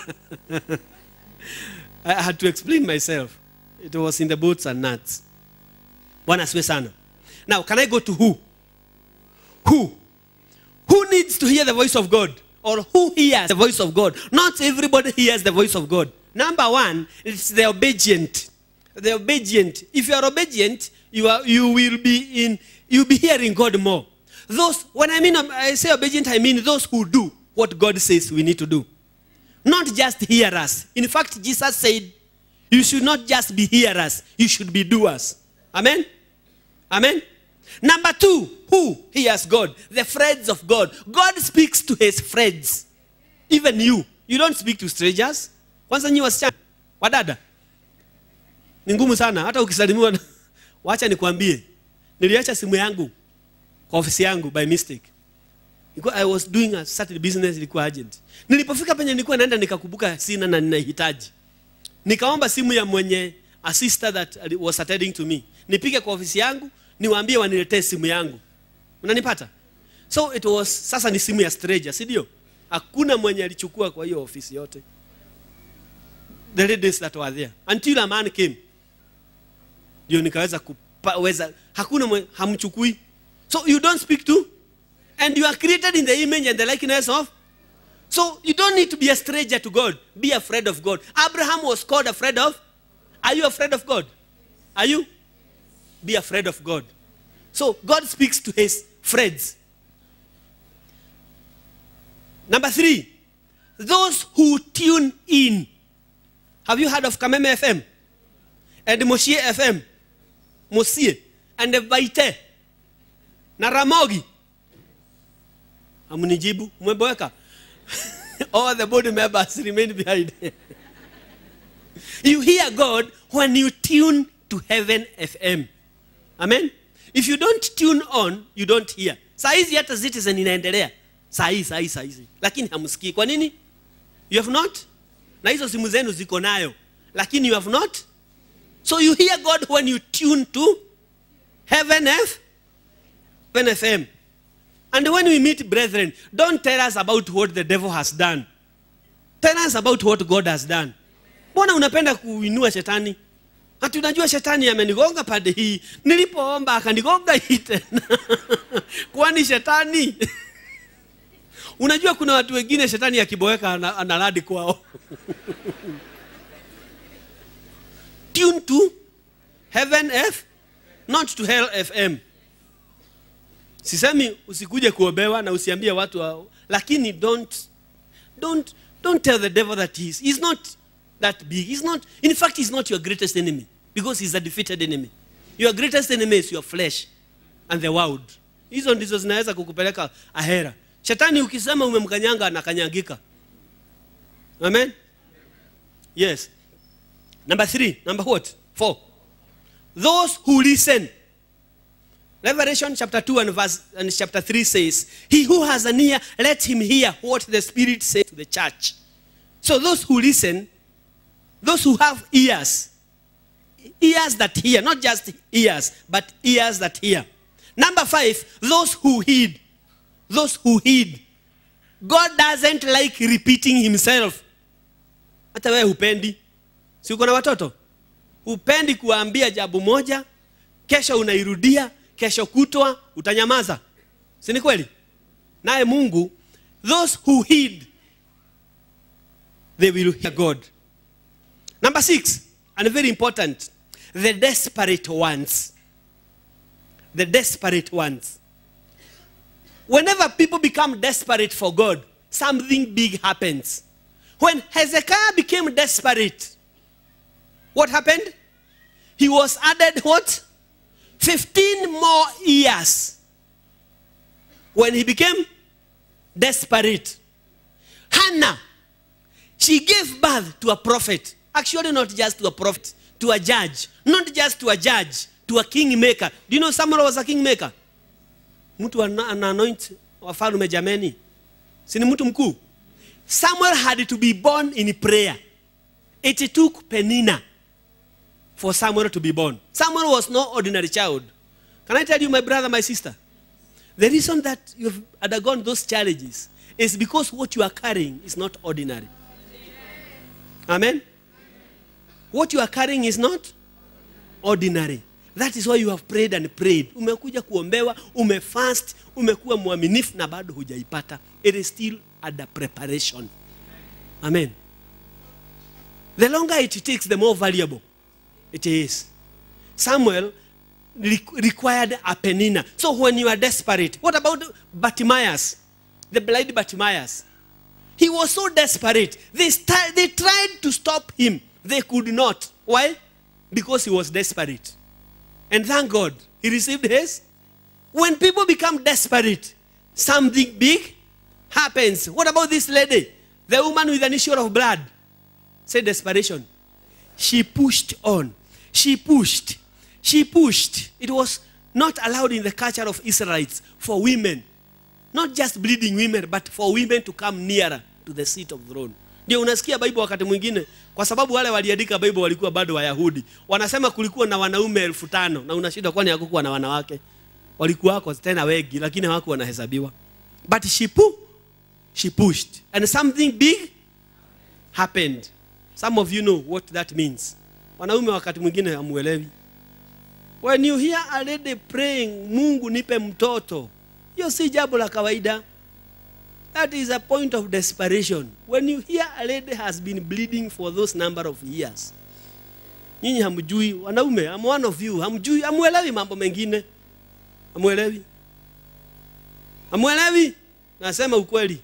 I had to explain myself. It was in the bolts and nuts. Bwana asiwe sana. Now, can I go to who? Who? Who needs to hear the voice of God? Or who hears the voice of God? Not everybody hears the voice of God. Number one, it's the obedient. The obedient. If you are obedient, you are you will be in you'll be hearing God more. Those, when I mean I say obedient, I mean those who do what God says we need to do. Not just hearers. In fact, Jesus said, you should not just be hearers, you should be doers. Amen? Amen? Number two, who hears God? The friends of God. God speaks to his friends. Even you. You don't speak to strangers. Kwanza nyi wasichana, wadada. Ni ngumu sana, hata ukisalimiwa. Wacha nikwambie. Niliacha simu yangu kwa ofisi yangu by mistake. I was doing a certain business, ilikuwa urgent. Nilipofika penye nilikuwa naenda nikakumbuka sina na ninahitaji. Nikaomba simu ya mwenye a sister that was attending to me. Nipige kwa ofisi yangu, niwaambie waniletee simu yangu. Unanipata? So it was, sasa ni simu ya stranger, si ndio? Hakuna mwenye alichukua kwa hiyo ofisi yote. The ladies that were there. Until a man came. Ndio nikaweza kuweza, hakuna mwenye hamchukui. So you don't speak to, and you are created in the image and the likeness of. So you don't need to be a stranger to God. Be afraid of God. Abraham was called afraid of. Are you afraid of God? Are you? Be afraid of God. So God speaks to his friends. Number three, those who tune in. Have you heard of Kameme F M? And Moshie F M? Mosie. And Vaite. Na Ramogi. Amunijibu. Mweboeka. All the body members remain behind. You hear God when you tune to Heaven F M. Amen? If you don't tune on, you don't hear. Saa hizi hata citizen inaendelea. Saa hizi, saa hizi, saa hizi. Lakini hamusikii. Kwa nini? You have not? Na hizo simu zenu ziko nayo. Lakini you have not? So you hear God when you tune to Heaven F M. And when we meet brethren, don't tell us about what the devil has done. Tell us about what God has done. Mbona unapenda kuinua shetani? Hata unajua shetani amenigonga pande hii. Nilipoomba akanigonga hii tena. Kwani shetani? Unajua kuna watu wengine shetani akiboeka analadi kwao. Tune to Heaven F, not to Hell F M. Sisemi usikuje kuobewa na usiambie watu wa, lakini don't don't don't tell the devil that he is he's not that big. He's not, in fact, he's not your greatest enemy because he's a defeated enemy. Your greatest enemy is your flesh and the world. Hizo ndizo zinaweza kukupeleka ahera. Shetani ukisema umemkanyanga anakanyangika. Amen. Yes. Number three. Number what? Four. Those who listen. Revelation chapter two and verse and chapter three says, he who has an ear, let him hear what the Spirit says to the church. So those who listen, those who have ears, ears that hear, not just ears, but ears that hear. Number five, those who heed. Those who heed. God doesn't like repeating himself. Hata wewe hupendi. Si uko na watoto? Hupendi kuambia jambo moja, kesho unairudia, kesho kutwa utanyamaza. Si ni kweli? Naye Mungu, those who heed, they will hear God. Number six, and very important, the desperate ones. The desperate ones. Whenever people become desperate for God, something big happens. When Hezekiah became desperate, what happened? He was added what? fifteen more years. When he became desperate. Hannah, she gave birth to a prophet. Actually, not just to a prophet, to a judge. Not just to a judge, to a kingmaker. Do you know Samuel was a kingmaker? Mtu ana-anoint wafalme jameni. Sini mtu mkuu. Samuel had to be born in prayer. It took Penina for Samuel to be born. Samuel was no ordinary child. Can I tell you, my brother, my sister? The reason that you've undergone those challenges is because what you are carrying is not ordinary. Amen? What you are carrying is not ordinary. That is why you have prayed and prayed. Umekuja kuombewa, umefast, umekuwa mwaminifu na bado hujaipata. It is still under preparation. Amen. The longer it takes, the more valuable it is. Samuel required a Penina. So when you are desperate, what about Bartimaeus? The blind Bartimaeus. He was so desperate. They, start, they tried to stop him. They could not. Why? Because he was desperate. And thank God, he received his. When people become desperate, something big happens. What about this lady? The woman with an issue of blood. Say desperation. She pushed on. She pushed. She pushed. It was not allowed in the culture of Israelites for women. Not just bleeding women, but for women to come nearer to the seat of throne. Ndio unasikia Bible wakati mwingine, kwa sababu wale waliandika Bible walikuwa bado Wayahudi. Wanasema kulikuwa na wanaume elfu tano na unashida kwani hakukuwa na wanawake. Walikuwa wako tena wengi lakini hawakuwa wanahesabiwa. But she pu she pushed and something big happened. Some of you know what that means. Wanaume wakati mwingine hamuelewi. When you hear a lady praying, Mungu nipe mtoto, hiyo si jambo la kawaida. That is a point of desperation. When you hear a lady has been bleeding for those number of years, nyinyi hamjui, wanaume, I'm one of you, hamjui, hamuelewi mambo mengine. Hamuelewi? Hamuelewi? Nasema ukweli.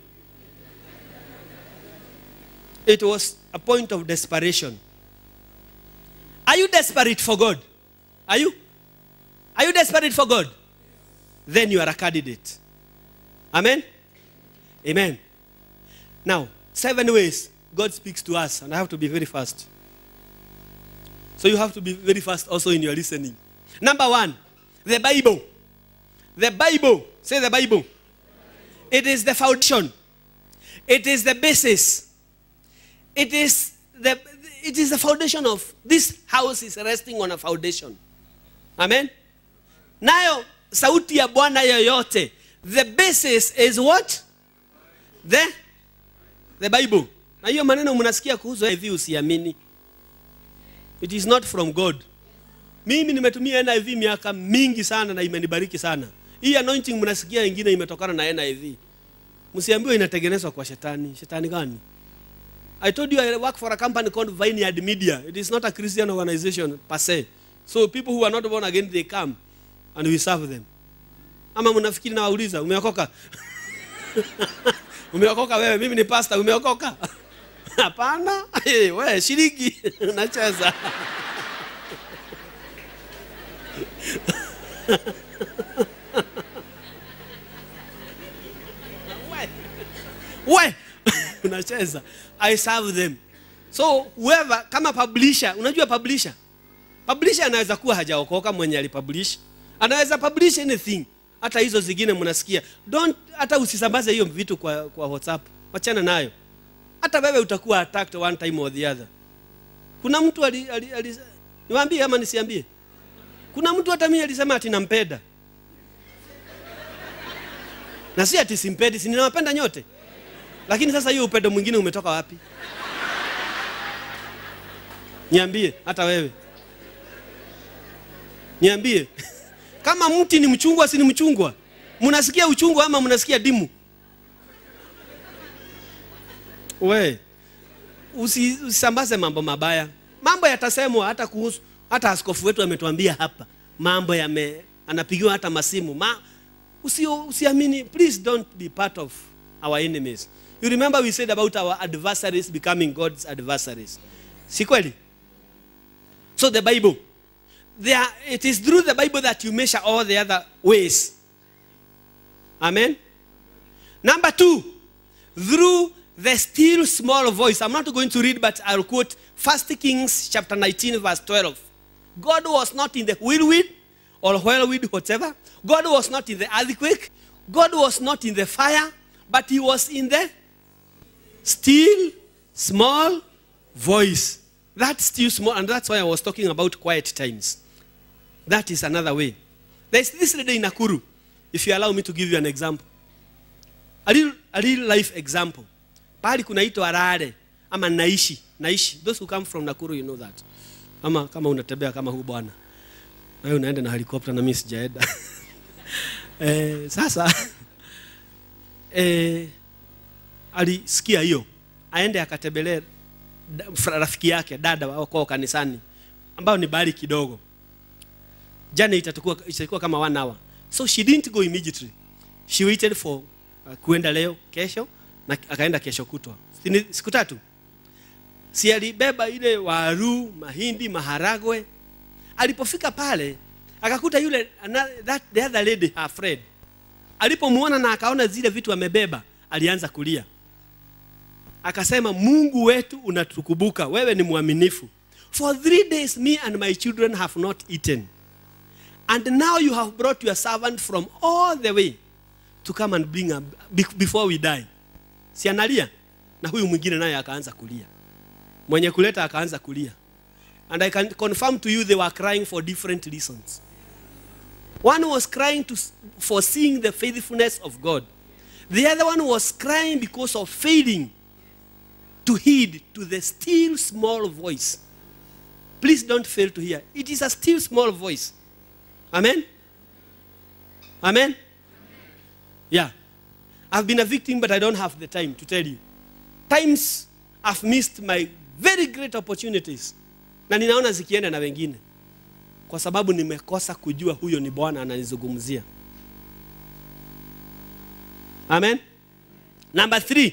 It was a point of desperation. Are you desperate for God? Are you? Are you desperate for God? Then you are a candidate. Amen? Amen. Now, seven ways God speaks to us, and I have to be very fast. So you have to be very fast also in your listening. Number one, the Bible. The Bible. Say the Bible. It is the foundation. It is the basis. It is the, it is the foundation of, this house is resting on a foundation. Amen? Nayo, sauti ya Bwana yoyote. The basis is what? The, the Bible. Na hiyo maneno mnasikia kuhusu N I V usiamini. It is not from God. Mimi nimetumia N I V miaka mingi sana na imenibariki sana. Hii anointing mnasikia ingine imetokana na N I V. Msiambiwe inatengenezwa kwa shetani. Shetani gani? I told you I work for a company called Vineyard Media. It is not a Christian organization per se. So people who are not born again, they come and we serve them. Ama mnafikiri na wauliza, umeokoka? Umeokoka wewe, mimi ni pastor, umeokoka? Hapana, eh, wewe shiriki, unacheza. Wewe unacheza. I serve them. So whoever kama publisher, unajua publisher? Publisher anaweza kuwa hajaokoka mwenye alipublish. Anaweza publish anything. Hata hizo zingine mnasikia. Don't hata usisambaze hiyo vitu kwa kwa WhatsApp. Wachana nayo. Hata wewe utakuwa attacked one time or the other. Kuna mtu ali, ali, ali niwaambie ama nisiambie? Kuna mtu hata mimi alisema ati nampenda. Na si ati simpendi, si ninawapenda nyote. Lakini sasa hiyo upendo mwingine umetoka wapi? Niambie hata wewe. Niambie. Kama mti ni mchungwa si ni mchungwa? Mnasikia uchungwa ama mnasikia dimu? We. Usi, usisambaze mambo mabaya. Mambo yatasemwa hata kuhusu, hata askofu wetu ametuambia hapa. Mambo yame anapigiwa hata masimu. Ma, usi, usiamini, please don't be part of our enemies. You remember we said about our adversaries becoming God's adversaries. Si kweli? So the Bible, there, it is through the Bible that you measure all the other ways. Amen? Number two, through the still small voice. I'm not going to read, but I'll quote First Kings chapter nineteen, verse twelve. God was not in the whirlwind or whirlwind, whatever. God was not in the earthquake. God was not in the fire, but he was in the still small voice. That's still small, and that's why I was talking about quiet times. That is another way. There's this lady in Nakuru, if you allow me to give you an example. A real, a real life example. Pahali kunaitwa Arare, ama Naishi. Naishi. Those who come from Nakuru, you know that. Ama kama unatembea kama huu bwana. Na wewe unaenda na helicopter na mimi sijaenda. eh, sasa eh alisikia hiyo. Aende akatembelee rafiki yake, dada wako kanisani, ambao ni bali kidogo. Jana itakuwa itakuwa kama one hour. So she didn't go immediately. She waited for uh, kuenda leo, kesho, na akaenda kesho kutwa. Siku tatu. Si alibeba ile waru, mahindi, maharagwe. Alipofika pale, akakuta yule that the other lady, her friend. Alipomuona na akaona zile vitu amebeba, alianza kulia. Akasema, Mungu wetu unatukubuka, wewe ni mwaminifu. For three days me and my children have not eaten. And now you have brought your servant from all the way to come and bring a, before we die. Si analia? Na huyu mwingine naye akaanza kulia. Mwenye kuleta akaanza kulia. And I can confirm to you they were crying for different reasons. One was crying to, for seeing the faithfulness of God. The other one was crying because of failing to heed to the still small voice. Please don't fail to hear. It is a still small voice. Amen? Amen? Yeah. I've been a victim, but I don't have the time to tell you. Times I've missed my very great opportunities. Na ninaona zikienda na wengine. Kwa sababu nimekosa kujua huyo ni Bwana ananizungumzia. Amen? Number three.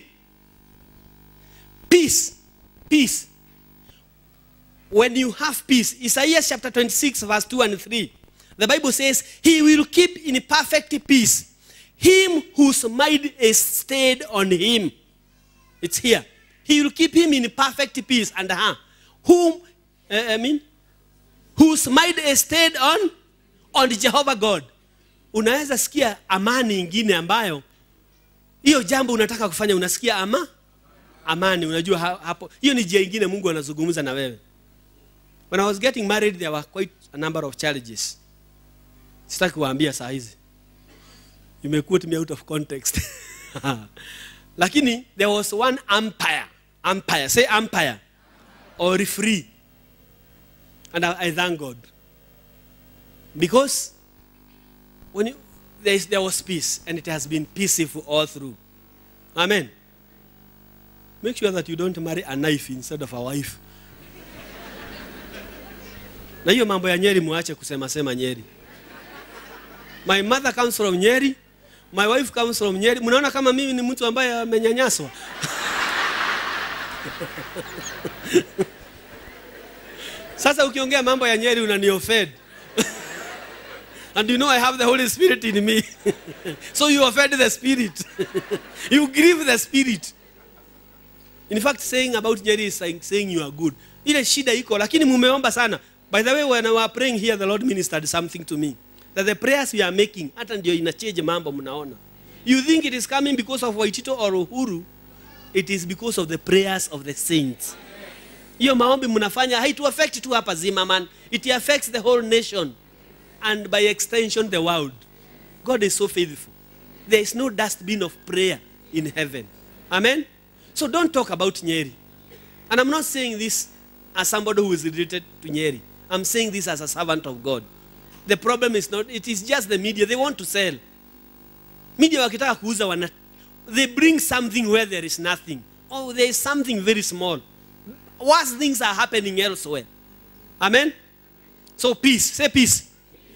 Peace. Peace. When you have peace. Isaiah chapter twenty-six verse two and three. The Bible says, he will keep in perfect peace him whose mind is stayed on him. It's here. He will keep him in perfect peace. And uh, whom, uh, I mean, whose mind is stayed on, on Jehovah God. Unaweza sikia amani ingine ambayo, hiyo jambo unataka kufanya unasikia ama? Amani, unajua hapo. Hiyo ni njia ingine Mungu anazungumza na wewe. When I was getting married, there were quite a number of challenges. Sitaki kuambia saa hizi. You may quote me out of context. Lakini there was one umpire. Umpire. Say umpire. Or referee. And I, I thank God. Because when you, there, is, there was peace. And it has been peaceful all through. Amen. make sure that you don't marry a knife instead of a wife. Na hiyo mambo ya Nyeri muache kusema sema Nyeri. My mother comes from Nyeri. My wife comes from Nyeri. Mnaona kama mimi ni mtu ambaye amenyanyaswa? Sasa ukiongea mambo ya Nyeri unani-offend. And you know I have the Holy Spirit in me. So you offend the Spirit. You grieve the Spirit. In fact, saying about Nyeri is saying, saying you are good. Ile shida iko, lakini mumeomba sana. By the way, when I was praying here, the Lord ministered something to me. That the prayers we are making, hata ndio inachange mambo mnaona. You think it is coming because of Waitito or Uhuru. It is because of the prayers of the saints. Hiyo maombi mnafanya haitu affect tu hapa Zimmerman. It affects the whole nation. And by extension the world. God is so faithful. There is no dustbin of prayer in heaven. Amen? So don't talk about Nyeri. And I'm not saying this as somebody who is related to Nyeri. I'm saying this as a servant of God. The problem is not, it is just the media. They want to sell. Media wakitaka kuuza wana, they bring something where there is nothing. Oh, there is something very small. Worse things are happening elsewhere. Amen? So peace. Say peace.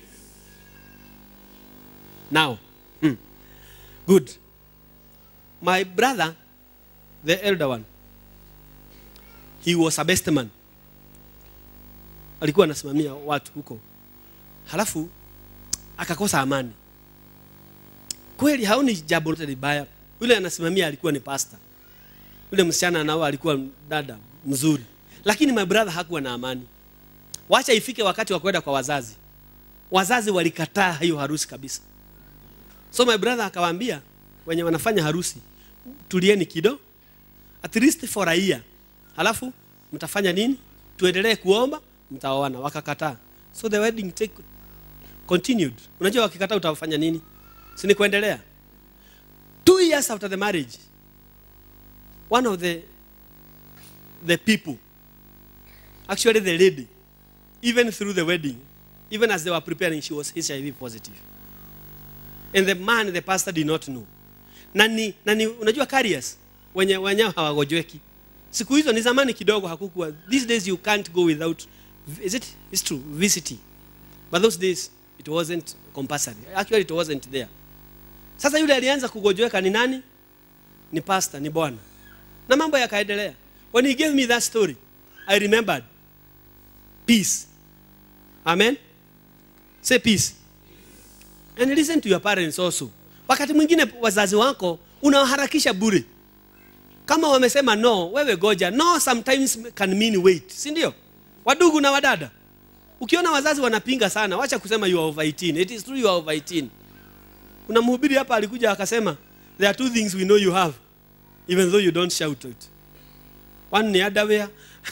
Now. Hmm. Good. My brother, the elder one, he was a best man. Alikuwa anasimamia watu huko. Halafu akakosa amani. Kweli haoni jambo lote libaya. Yule anasimamia alikuwa ni pastor. Yule msichana nao alikuwa dada mzuri. Lakini my brother hakuwa na amani. Wacha ifike wakati wa kwenda kwa wazazi. Wazazi walikataa hiyo harusi kabisa. So my brother akawaambia wenye wanafanya harusi, tulieni kido, at least for a year. Halafu mtafanya nini? Tuendelee kuomba, mtaoana. Wakakataa. So the wedding take continued. Unajua wakikataa utafanya nini? Si ni kuendelea. Two years after the marriage, one of the the people, actually the lady, even through the wedding, even as they were preparing, she was H I V positive. And the man, the pastor, did not know. Nani, nani, unajua carriers, wenye wenye hawagojweki. Siku hizo ni zamani kidogo hakukuwa. These days you can't go without, is it? It's true, visiting. But those days, it wasn't compulsory. Actually, it wasn't there. Sasa yule alianza kugojweka ni nani? Ni pastor, ni bwana. Na mambo yakaendelea. When he gave me that story, I remembered peace. Amen? Say peace. And listen to your parents also. Wakati mwingine wazazi wako unawaharakisha bure. Kama wamesema no, wewe goja. No sometimes can mean wait. Si ndio? Wadugu na wadada. Ukiona wazazi wanapinga sana, wacha kusema you are over eighteen. It is true you are over eighteen. Kuna mhubiri hapa alikuja akasema, there are two things we know you have, even though you don't shout it. One ni underwear.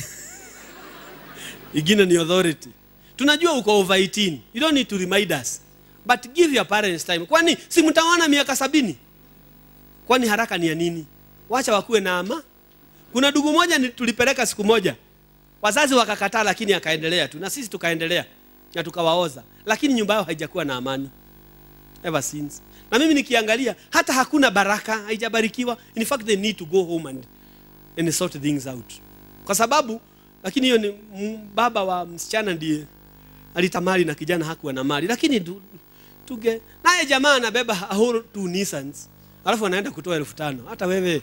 Ingine ni authority. Tunajua uko over eighteen. You don't need to remind us. But give your parents time. Kwani si mtawana miaka sabini? Kwani haraka ni ya nini? Wacha wakuwe na ama. Kuna ndugu moja tulipeleka siku moja. Wazazi wakakataa lakini akaendelea tu. Na sisi tukaendelea. Na tukawaoza. Lakini nyumba yao haijakuwa na amani. Ever since. Na mimi nikiangalia hata hakuna baraka, haijabarikiwa. In fact they need to go home and and sort things out. Kwa sababu lakini hiyo ni baba wa msichana ndiye alitamali na kijana hakuwa na mali. Lakini tu, tuge naye jamaa anabeba a whole two Nissans. Alafu anaenda kutoa elfu tano. Hata wewe.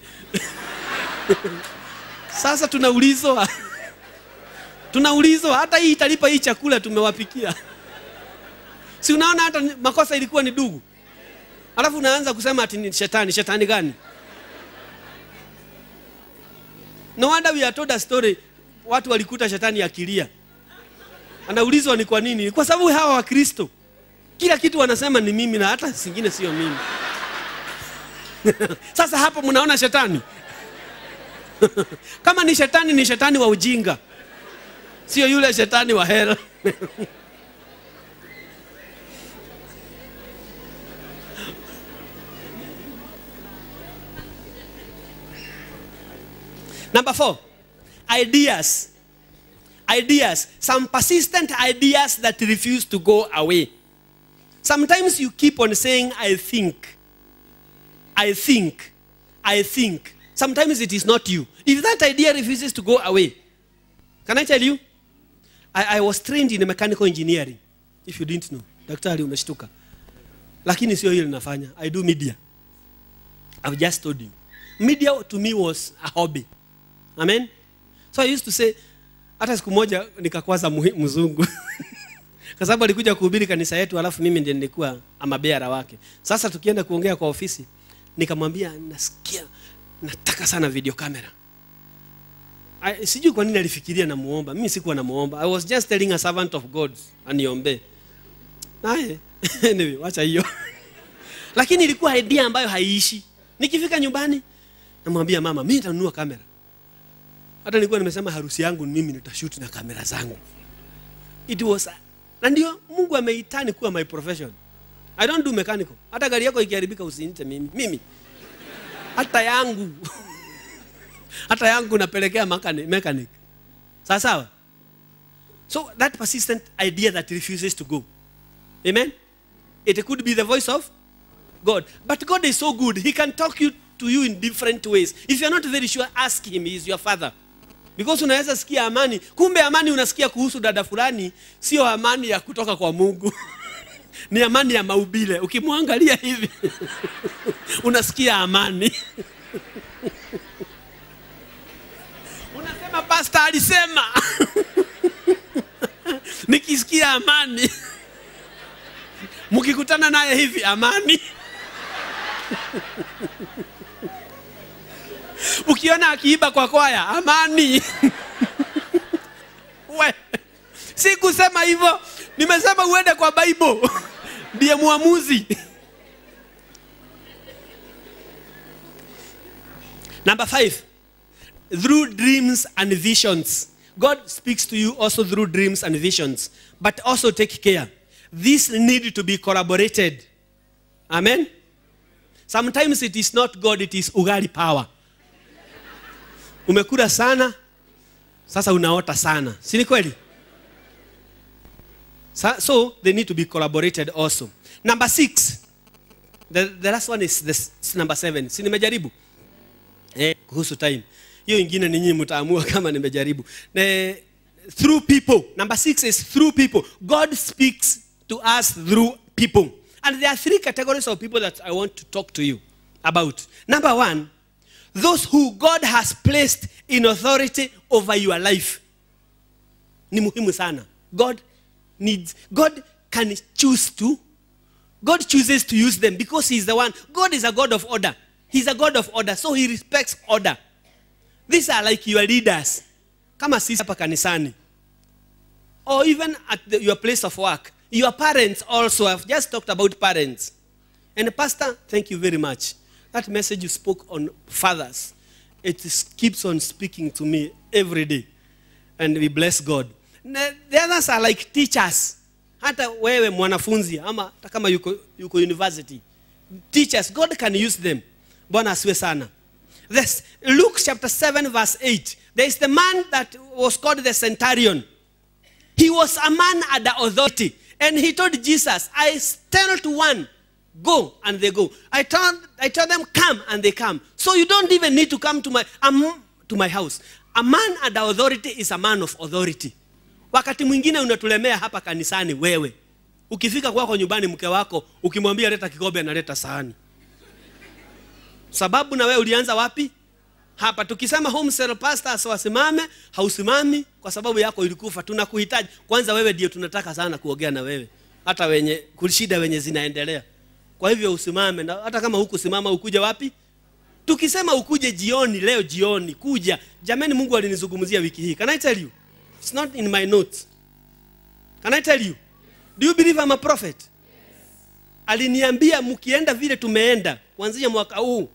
Sasa tunaulizwa. Tunaulizwa hata hii italipa hii chakula tumewapikia. Si unaona hata makosa ilikuwa ni ndugu. Alafu unaanza kusema ati ni shetani, shetani gani? No wonder we are told a story, watu walikuta shetani akilia. Anaulizwa ni kwa nini? Kwa sababu hawa wa Kristo kila kitu wanasema ni mimi na hata singine sio mimi. Sasa hapo mnaona shetani. Kama ni shetani ni shetani wa ujinga. Sio yule shetani wa hell. Number four, ideas. Ideas. Some persistent ideas that refuse to go away. Sometimes you keep on saying, I think. I think. I think. Sometimes it is not you. If that idea refuses to go away, can I tell you? I, I was trained in mechanical engineering. If you didn't know. Daktari umeshtuka. Lakini sio hilo nafanya. I do media. I've just told you. Media to me was a hobby. Amen? So I used to say, hata siku moja nikakwaza mzungu. Kwa sababu alikuja kuhubiri kanisa yetu alafu mimi ndiye nilikuwa amabeara wake. Sasa tukienda kuongea kwa ofisi, nikamwambia nasikia nataka sana video camera. I, sijui kwa nini alifikiria na muomba. Mimi sikuwa na muomba. I was just telling a servant of God aniombe. Naye anyway, wacha hiyo. Lakini ilikuwa idea ambayo haiishi. Nikifika nyumbani namwambia mama, mimi nitanunua kamera. Hata nilikuwa nimesema harusi yangu mimi nitashoot na kamera zangu. It was na ndio Mungu ameitani kuwa my profession. I don't do mechanical. Hata gari yako ikiharibika usiniite mimi. Mimi. Hata yangu. Hata yangu napelekea mechanic. Sawa sawa? So that persistent idea that refuses to go. Amen? It could be the voice of God. But God is so good. He can talk you to you in different ways. If you're not very sure, ask him. He is your father. Because unaweza sikia amani. Kumbe amani unasikia kuhusu dada fulani. Sio amani ya kutoka kwa Mungu. Ni amani ya maubile. Ukimwangalia hivi. Unasikia amani. Unasema pastor alisema. Nikisikia amani. Mkikutana naye hivi amani. Ukiona akiiba kwa kwaya amani. We. Si kusema hivyo, nimesema uende kwa Bible. Ndiye muamuzi. Number five. Through dreams and visions. God speaks to you also through dreams and visions. But also take care. This need to be corroborated. Amen? Sometimes it is not God, it is ugali power. Umekula sana, sasa unaota sana. Si ni kweli? So, they need to be corroborated also. Number six. The, the last one is this, number seven. Si nimejaribu? Eh, kuhusu time. Hiyo ingine ni nyinyi mtaamua kama nimejaribu. Eh, through people. Number six is through people. God speaks to us through people. And there are three categories of people that I want to talk to you about. Number one, those who God has placed in authority over your life. Ni muhimu sana. God needs, God can choose to, God chooses to use them because he is the one. God is a God of order. He's a God of order, so he respects order. These are like your leaders. Kama sisi hapa kanisani. Or even at the, your place of work. Your parents also. I've just talked about parents. And Pastor, thank you very much. That message you spoke on fathers, it is, keeps on speaking to me every day. And we bless God. The others are like teachers. Hata wewe mwanafunzi, ama kama yuko, yuko university. Teachers, God can use them. Bwana asiwe sana. This, Luke chapter seven verse eight. There is the man that was called the centurion. He was a man under authority. And he told Jesus, I tell to one, go, and they go. I told, I told them, come, and they come. So you don't even need to come to my, um, to my house. A man under authority is a man of authority. Wakati mwingine unatulemea hapa kanisani wewe. Ukifika kwako nyumbani mke wako, ukimwambia leta kikombe analeta sahani. Sababu na wewe ulianza wapi? Hapa tukisema home cell pastors wasimame, hausimami kwa sababu yako ilikufa. Tunakuhitaji. Kwanza wewe ndio tunataka sana kuongea na wewe. Hata wenye kulishida wenye zinaendelea. Kwa hivyo usimame, na hata kama huku simama ukuje wapi? Tukisema ukuje jioni, leo jioni, kuja. Jamani Mungu alinizungumzia wiki hii. Can I tell you? It's not in my notes. Can I tell you? Do you believe I'm a prophet? Yes. Aliniambia mkienda vile tumeenda kuanzia mwaka huu.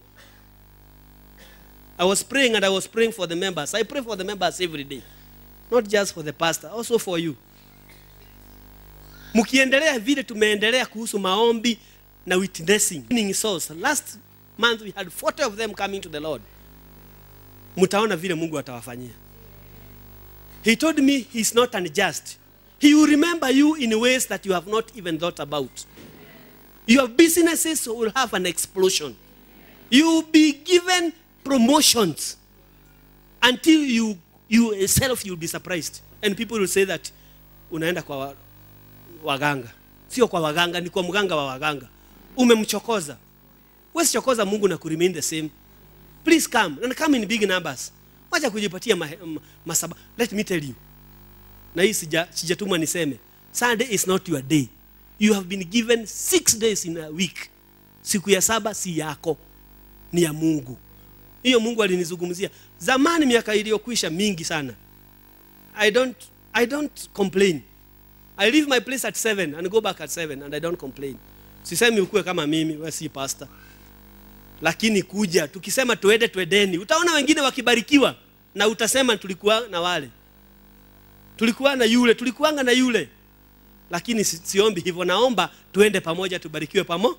I was praying and I was praying for the members. I pray for the members every day. Not just for the pastor, also for you. Mkiendelea vile tumeendelea kuhusu maombi na witnessing. Winning souls. Last month we had forty of them coming to the Lord. Mtaona vile Mungu atawafanyia. He told me he's not unjust. He will remember you in ways that you have not even thought about. Your businesses will have an explosion. You will be given promotions until you you yourself you'll be surprised, and people will say that unaenda kwa waganga. Sio kwa waganga, ni kwa mganga wa waganga. Umemchokoza. Wewe chokoza Mungu na kuremain the same. Please come and come in big numbers. Wacha kujipatia ma, ma, masaba. Let me tell you. Na hii sija sijatumwa niseme. Sunday is not your day. You have been given six days in a week. Siku ya saba si yako, ni ya Mungu. Hiyo Mungu alinizungumzia zamani miaka iliyokwisha mingi sana. I don't I don't complain. I leave my place at seven and go back at seven and I don't complain. Sisemi ukue kama mimi, wewe si pastor. Lakini kuja tukisema tuende twendeni, utaona wengine wakibarikiwa na utasema tulikuwa na wale. Tulikuwa na yule, tulikuanga na yule. Lakini si, siombi hivyo, naomba tuende pamoja tubarikiwe pamoja.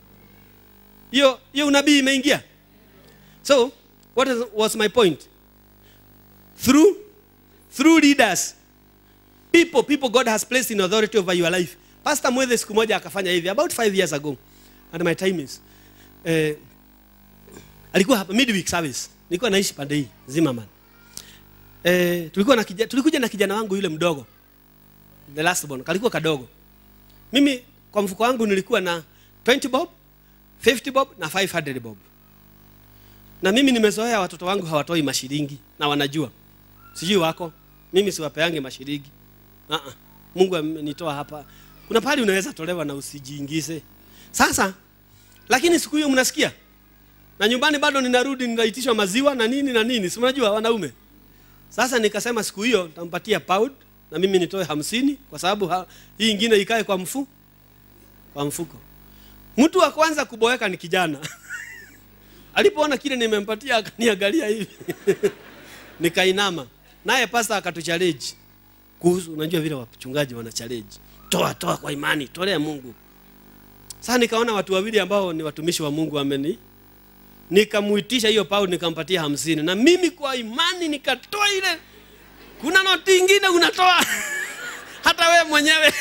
Hiyo hiyo unabii imeingia. So, what is, was my point? Through through leaders, people people God has placed in authority over your life. Pastor Mwethe siku moja akafanya hivi about five years ago, and my time is eh, alikuwa hapa midweek service. Nilikuwa naishi pande hii Zimmerman. Eh, tulikuwa na kijana, tulikuja na kijana wangu yule mdogo, the last born, kalikuwa kadogo. Mimi kwa mfuko wangu nilikuwa na twenty bob, fifty bob na five hundred bob. Na mimi nimezoea watoto wangu hawatoi mashilingi na wanajua. Sijui wako, mimi siwapeange mashilingi. Ah uh -uh. Mungu amenitoa hapa. Kuna pale unaweza tolewa na usijiingize. Sasa lakini siku hiyo mnasikia? Na nyumbani bado ninarudi ninaitishwa maziwa na nini na nini. Si unajua wanaume. Sasa nikasema siku hiyo nitampatia pound na mimi nitoe hamsini kwa sababu ha, hii nyingine ikae kwa mfu kwa mfuko. Mtu wa kwanza kuboeka ni kijana. Alipoona kile nimempatia akaniangalia hivi. Nikainama. Naye pastor akatuchallenge. Kuhusu unajua vile wachungaji wana challenge. Toa toa kwa imani, tolea Mungu. Sasa nikaona watu wawili ambao ni watumishi wa Mungu wameni. Nikamuitisha hiyo pound nikampatia hamsini na mimi kwa imani nikatoa ile. Kuna noti nyingine unatoa. Hata wewe mwenyewe.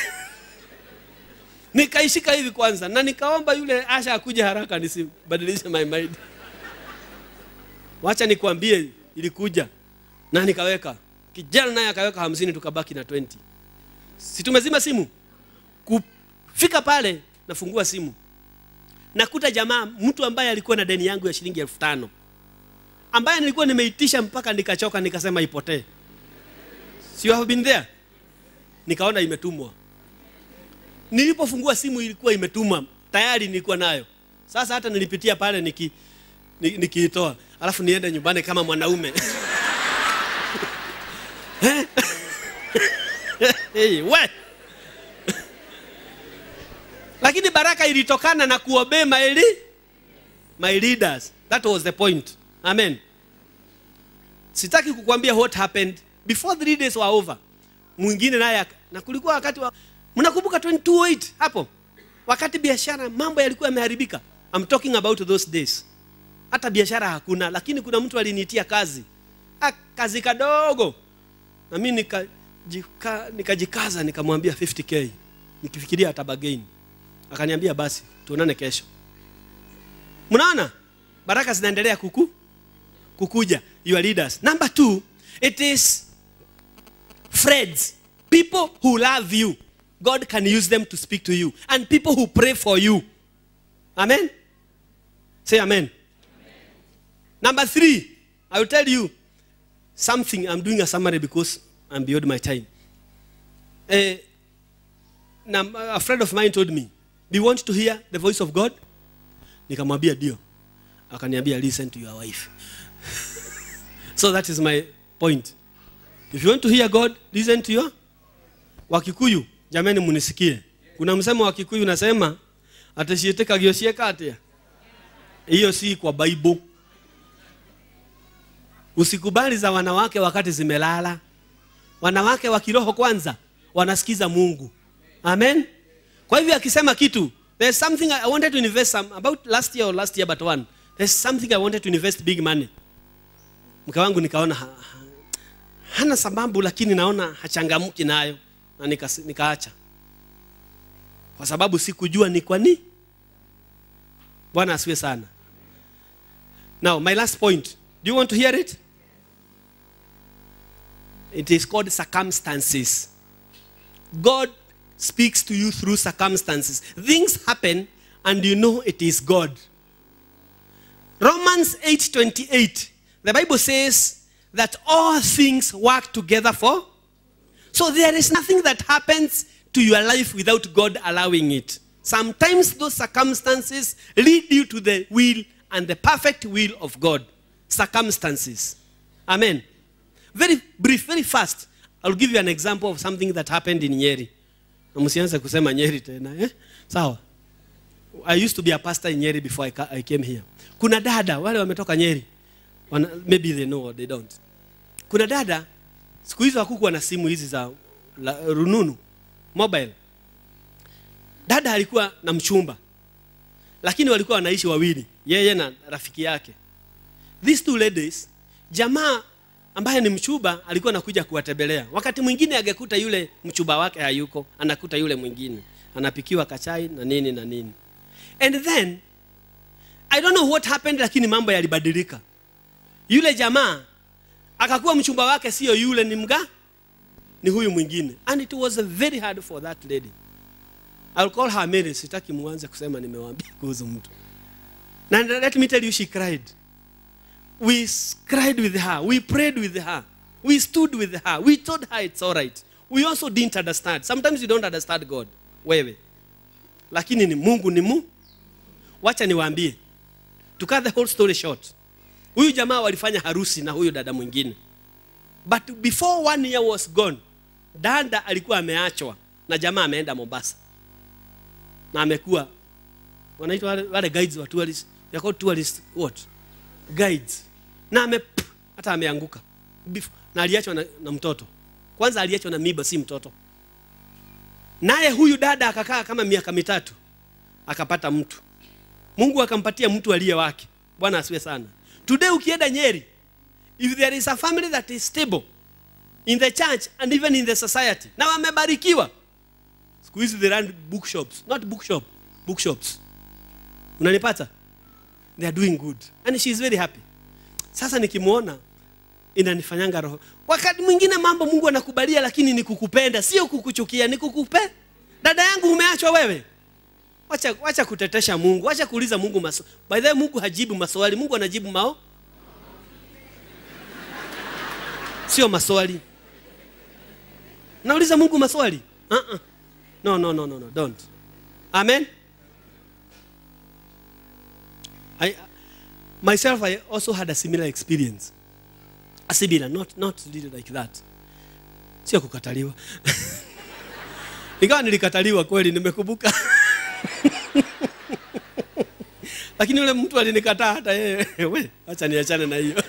Nikaishika hivi kwanza na nikaomba yule Asha akuje haraka nisibadilishe my mind. Wacha nikwambie ilikuja na nikaweka. Kijana naye akaweka hamsini tukabaki na twenty. Si tumezima simu? Kufika pale nafungua simu. Nakuta jamaa mtu ambaye alikuwa na deni yangu ya shilingi elfu tano. Ambaye nilikuwa nimeitisha mpaka nikachoka nikasema ipotee. So you have been there. Nikaona imetumwa. Nilipofungua simu ilikuwa imetumwa. Tayari nilikuwa nayo. Sasa hata nilipitia pale niki nikiitoa. Alafu niende nyumbani kama mwanaume. Hey, we. Lakini baraka ilitokana na kuobey my, my leaders. That was the point. Amen. Sitaki kukuambia what happened before three days were over. Mwingine naye na kulikuwa wakati wa mnakumbuka twenty oh eight hapo. Wakati biashara mambo yalikuwa yameharibika. I'm talking about those days. Hata biashara hakuna, lakini kuna mtu aliniitia kazi. Ah, kazi kadogo. Na mimi nikajika nikajikaza nikamwambia fifty K. Nikifikiria atabagain. Akaniambia basi tuonane kesho. Mnaona? Baraka zinaendelea kuku kukuja your leaders. Number two, it is friends. People who love you. God can use them to speak to you. And people who pray for you. Amen? Say amen. Amen. Number three, I will tell you something. I'm doing a summary because I'm beyond my time. Uh, a friend of mine told me, do you want to hear the voice of God? Nikamwambia ndio. Akaniambia listen to your wife. So that is my point. If you want to hear God, listen to your Wakikuyu. Jamani munisikie. Kuna msemo wa Kikuyu unasema atashieteka gioshieka atia. Hiyo si kwa Bible. Usikubali za wanawake wakati zimelala. Wanawake wa kiroho kwanza wanasikiza Mungu. Amen. Kwa hivyo akisema kitu, there's something I wanted to invest some about last year or last year but one. There's something I wanted to invest big money. Mke wangu nikaona ha, ha, hana sababu lakini naona hachangamki nayo na nika, nikaacha. Kwa sababu sikujua ni kwa nini. Bwana asiwe sana. Now, my last point. Do you want to hear it? It is called circumstances. God speaks to you through circumstances. Things happen and you know it is God. Romans eight twenty-eight. The Bible says that all things work together for. So there is nothing that happens to your life without God allowing it. Sometimes those circumstances lead you to the will and the perfect will of God. Circumstances. Amen. Very brief, very fast. I'll give you an example of something that happened in Nyeri. Msianze kusema Nyeri tena, eh? Sawa. I used to be a pastor in Nyeri before I, I came here. Kuna dada, wale wametoka Nyeri. Maybe they know or they don't. Kuna dada, siku hizo hakukuwa na simu hizi za la, rununu, mobile. Dada alikuwa na mchumba. Lakini walikuwa wanaishi wawili, yeye na rafiki yake. These two ladies, jamaa ambaye ni mchumba alikuwa anakuja kuwatembelea. Wakati mwingine angekuta yule mchumba wake hayuko, anakuta yule mwingine. Anapikiwa kachai na nini na nini. And then, I don't know what happened, lakini mambo yalibadilika. Yule jamaa, akakuwa mchumba wake sio yule ni mga, ni huyu mwingine. And it was very hard for that lady. I'll call her Mary, sitaki muanze kusema nimewaambia kuhusu mtu. And let me tell you, she cried. We cried with her. We prayed with her. We stood with her. We told her it's all right. We also didn't understand. Sometimes you don't understand God. Wewe. Lakini ni Mungu ni Mungu. Wacha niwaambie. To cut the whole story short. Huyu jamaa walifanya harusi na huyu dada mwingine. But before one year was gone, dada alikuwa ameachwa na jamaa ameenda Mombasa. Na amekuwa wanaitwa wale, wale guides wa tourists. They are called tourist what? Guides. Na ame hata ameanguka. Na aliachwa na, na mtoto. Kwanza aliachwa na miba si mtoto. Naye huyu dada akakaa kama miaka mitatu. Akapata mtu. Mungu akampatia mtu aliye wake. Bwana asiwe sana. Today ukienda Nyeri, if there is a family that is stable in the church and even in the society, na wamebarikiwa. Siku hizi they run bookshops, not bookshop, bookshops. Unanipata? They are doing good. And she is very happy. Sasa nikimuona inanifanyanga roho. Wakati mwingine mambo Mungu anakubalia lakini ni kukupenda, sio kukuchukia, ni kukupe. Dada yangu umeachwa wewe. Wacha wacha kutetesha Mungu, wacha kuuliza Mungu maswali. By the way, Mungu hajibu maswali, Mungu anajibu mao. Sio maswali. Nauliza Mungu maswali? Uh-uh. No, no, no, no, no, don't. Amen. I myself I also had a similar experience. A similar, not not really like that. Sio kukataliwa. Ingawa nilikataliwa kweli, nimekumbuka. Lakini yule mtu alinikataa hata yeye. Wewe acha niachane na hiyo.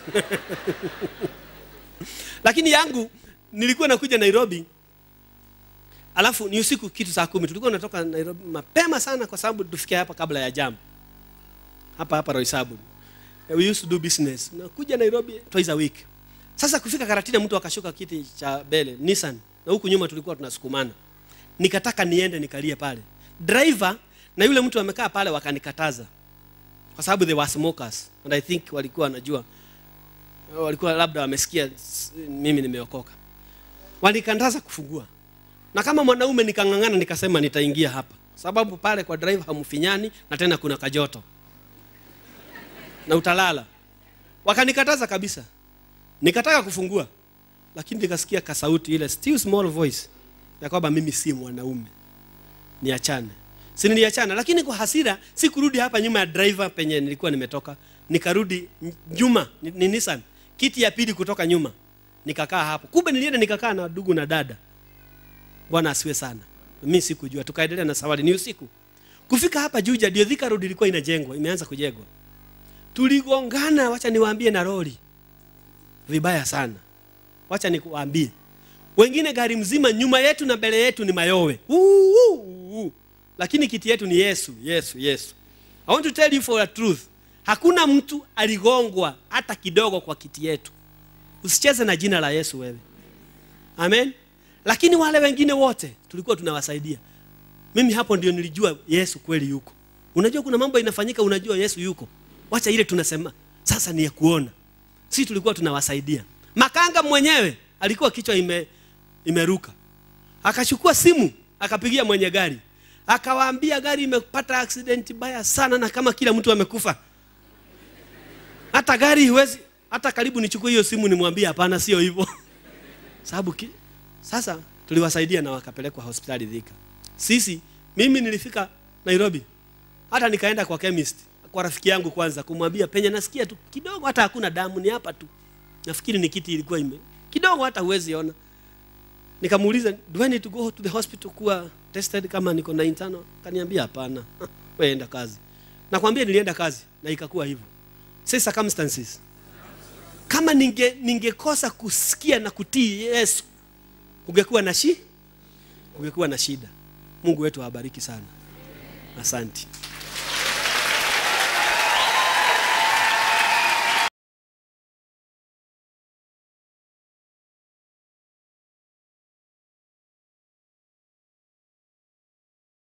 Lakini yangu nilikuwa nakuja Nairobi. Alafu ni usiku kitu saa kumi. Tulikuwa tunatoka Nairobi mapema sana kwa sababu tufikia hapa kabla ya jam. Hapa hapa Roysabu. We used to do business. Nakuja Nairobi twice a week. Sasa kufika Karatina mtu akashuka kiti cha mbele, Nissan. Na huku nyuma tulikuwa tunasukumana. Nikataka niende nikalie pale. Driver na yule mtu amekaa pale wakanikataza. Kwa sababu they were smokers. And I think walikuwa wanajua. Walikuwa labda wamesikia mimi nimeokoka. Walikataza kufungua. Na kama mwanaume nikangangana nikasema nitaingia hapa. Sababu pale kwa driver hamfinyani na tena kuna kajoto. Na utalala. Wakanikataza kabisa. Nikataka kufungua. Lakini nikasikia kasauti ile still small voice ya kwamba mimi si mwanaume. Niachane. Si niliachana, lakini kwa hasira sikurudi hapa nyuma ya driver penye nilikuwa nimetoka. Nikarudi nyuma ni, ni Nissan. Kiti ya pili kutoka nyuma. Nikakaa hapo. Kumbe nilienda nikakaa na ndugu na dada. Bwana asiwe sana. Mimi sikujua. Tukaendelea na safari ni usiku. Kufika hapa Juja ndio Thika Road ilikuwa inajengwa, imeanza kujengwa. Tuligongana, wacha niwaambie na lori. Vibaya sana. Wacha nikuambie. Wengine gari mzima nyuma yetu na mbele yetu ni mayowe. Uu, uu, uu. Lakini kiti yetu ni Yesu, Yesu, Yesu. I want to tell you for a truth. Hakuna mtu aligongwa hata kidogo kwa kiti yetu. Usicheze na jina la Yesu wewe. Amen. Lakini wale wengine wote tulikuwa tunawasaidia. Mimi hapo ndio nilijua Yesu kweli yuko. Unajua kuna mambo inafanyika unajua Yesu yuko. Wacha ile tunasema. Sasa ni ya kuona. Sisi tulikuwa tunawasaidia. Makanga mwenyewe alikuwa kichwa ime imeruka. Akachukua simu, akapigia mwenye gari. Akawaambia gari imepata accident baya sana na kama kila mtu amekufa. Hata gari huwezi, hata karibu nichukue hiyo simu nimwambie hapana sio hivyo. Sababu ki, sasa tuliwasaidia na wakapelekwa hospitali Thika. Sisi mimi nilifika Nairobi. Hata nikaenda kwa chemist, kwa rafiki yangu kwanza kumwambia penye nasikia tu kidogo hata hakuna damu ni hapa tu. Nafikiri ni kiti ilikuwa ime. Kidogo hata huwezi ona. Nikamuuliza, "Do I need to go to the hospital kuwa tested kama niko na internal?" Kaniambia hapana. Wewe enda kazi. Nakwambia nilienda kazi na ikakuwa hivyo. Say circumstances. Kama ninge ningekosa kusikia na kutii Yesu, ungekuwa na shida. Ungekuwa na shida. Mungu wetu awabariki sana. Asante.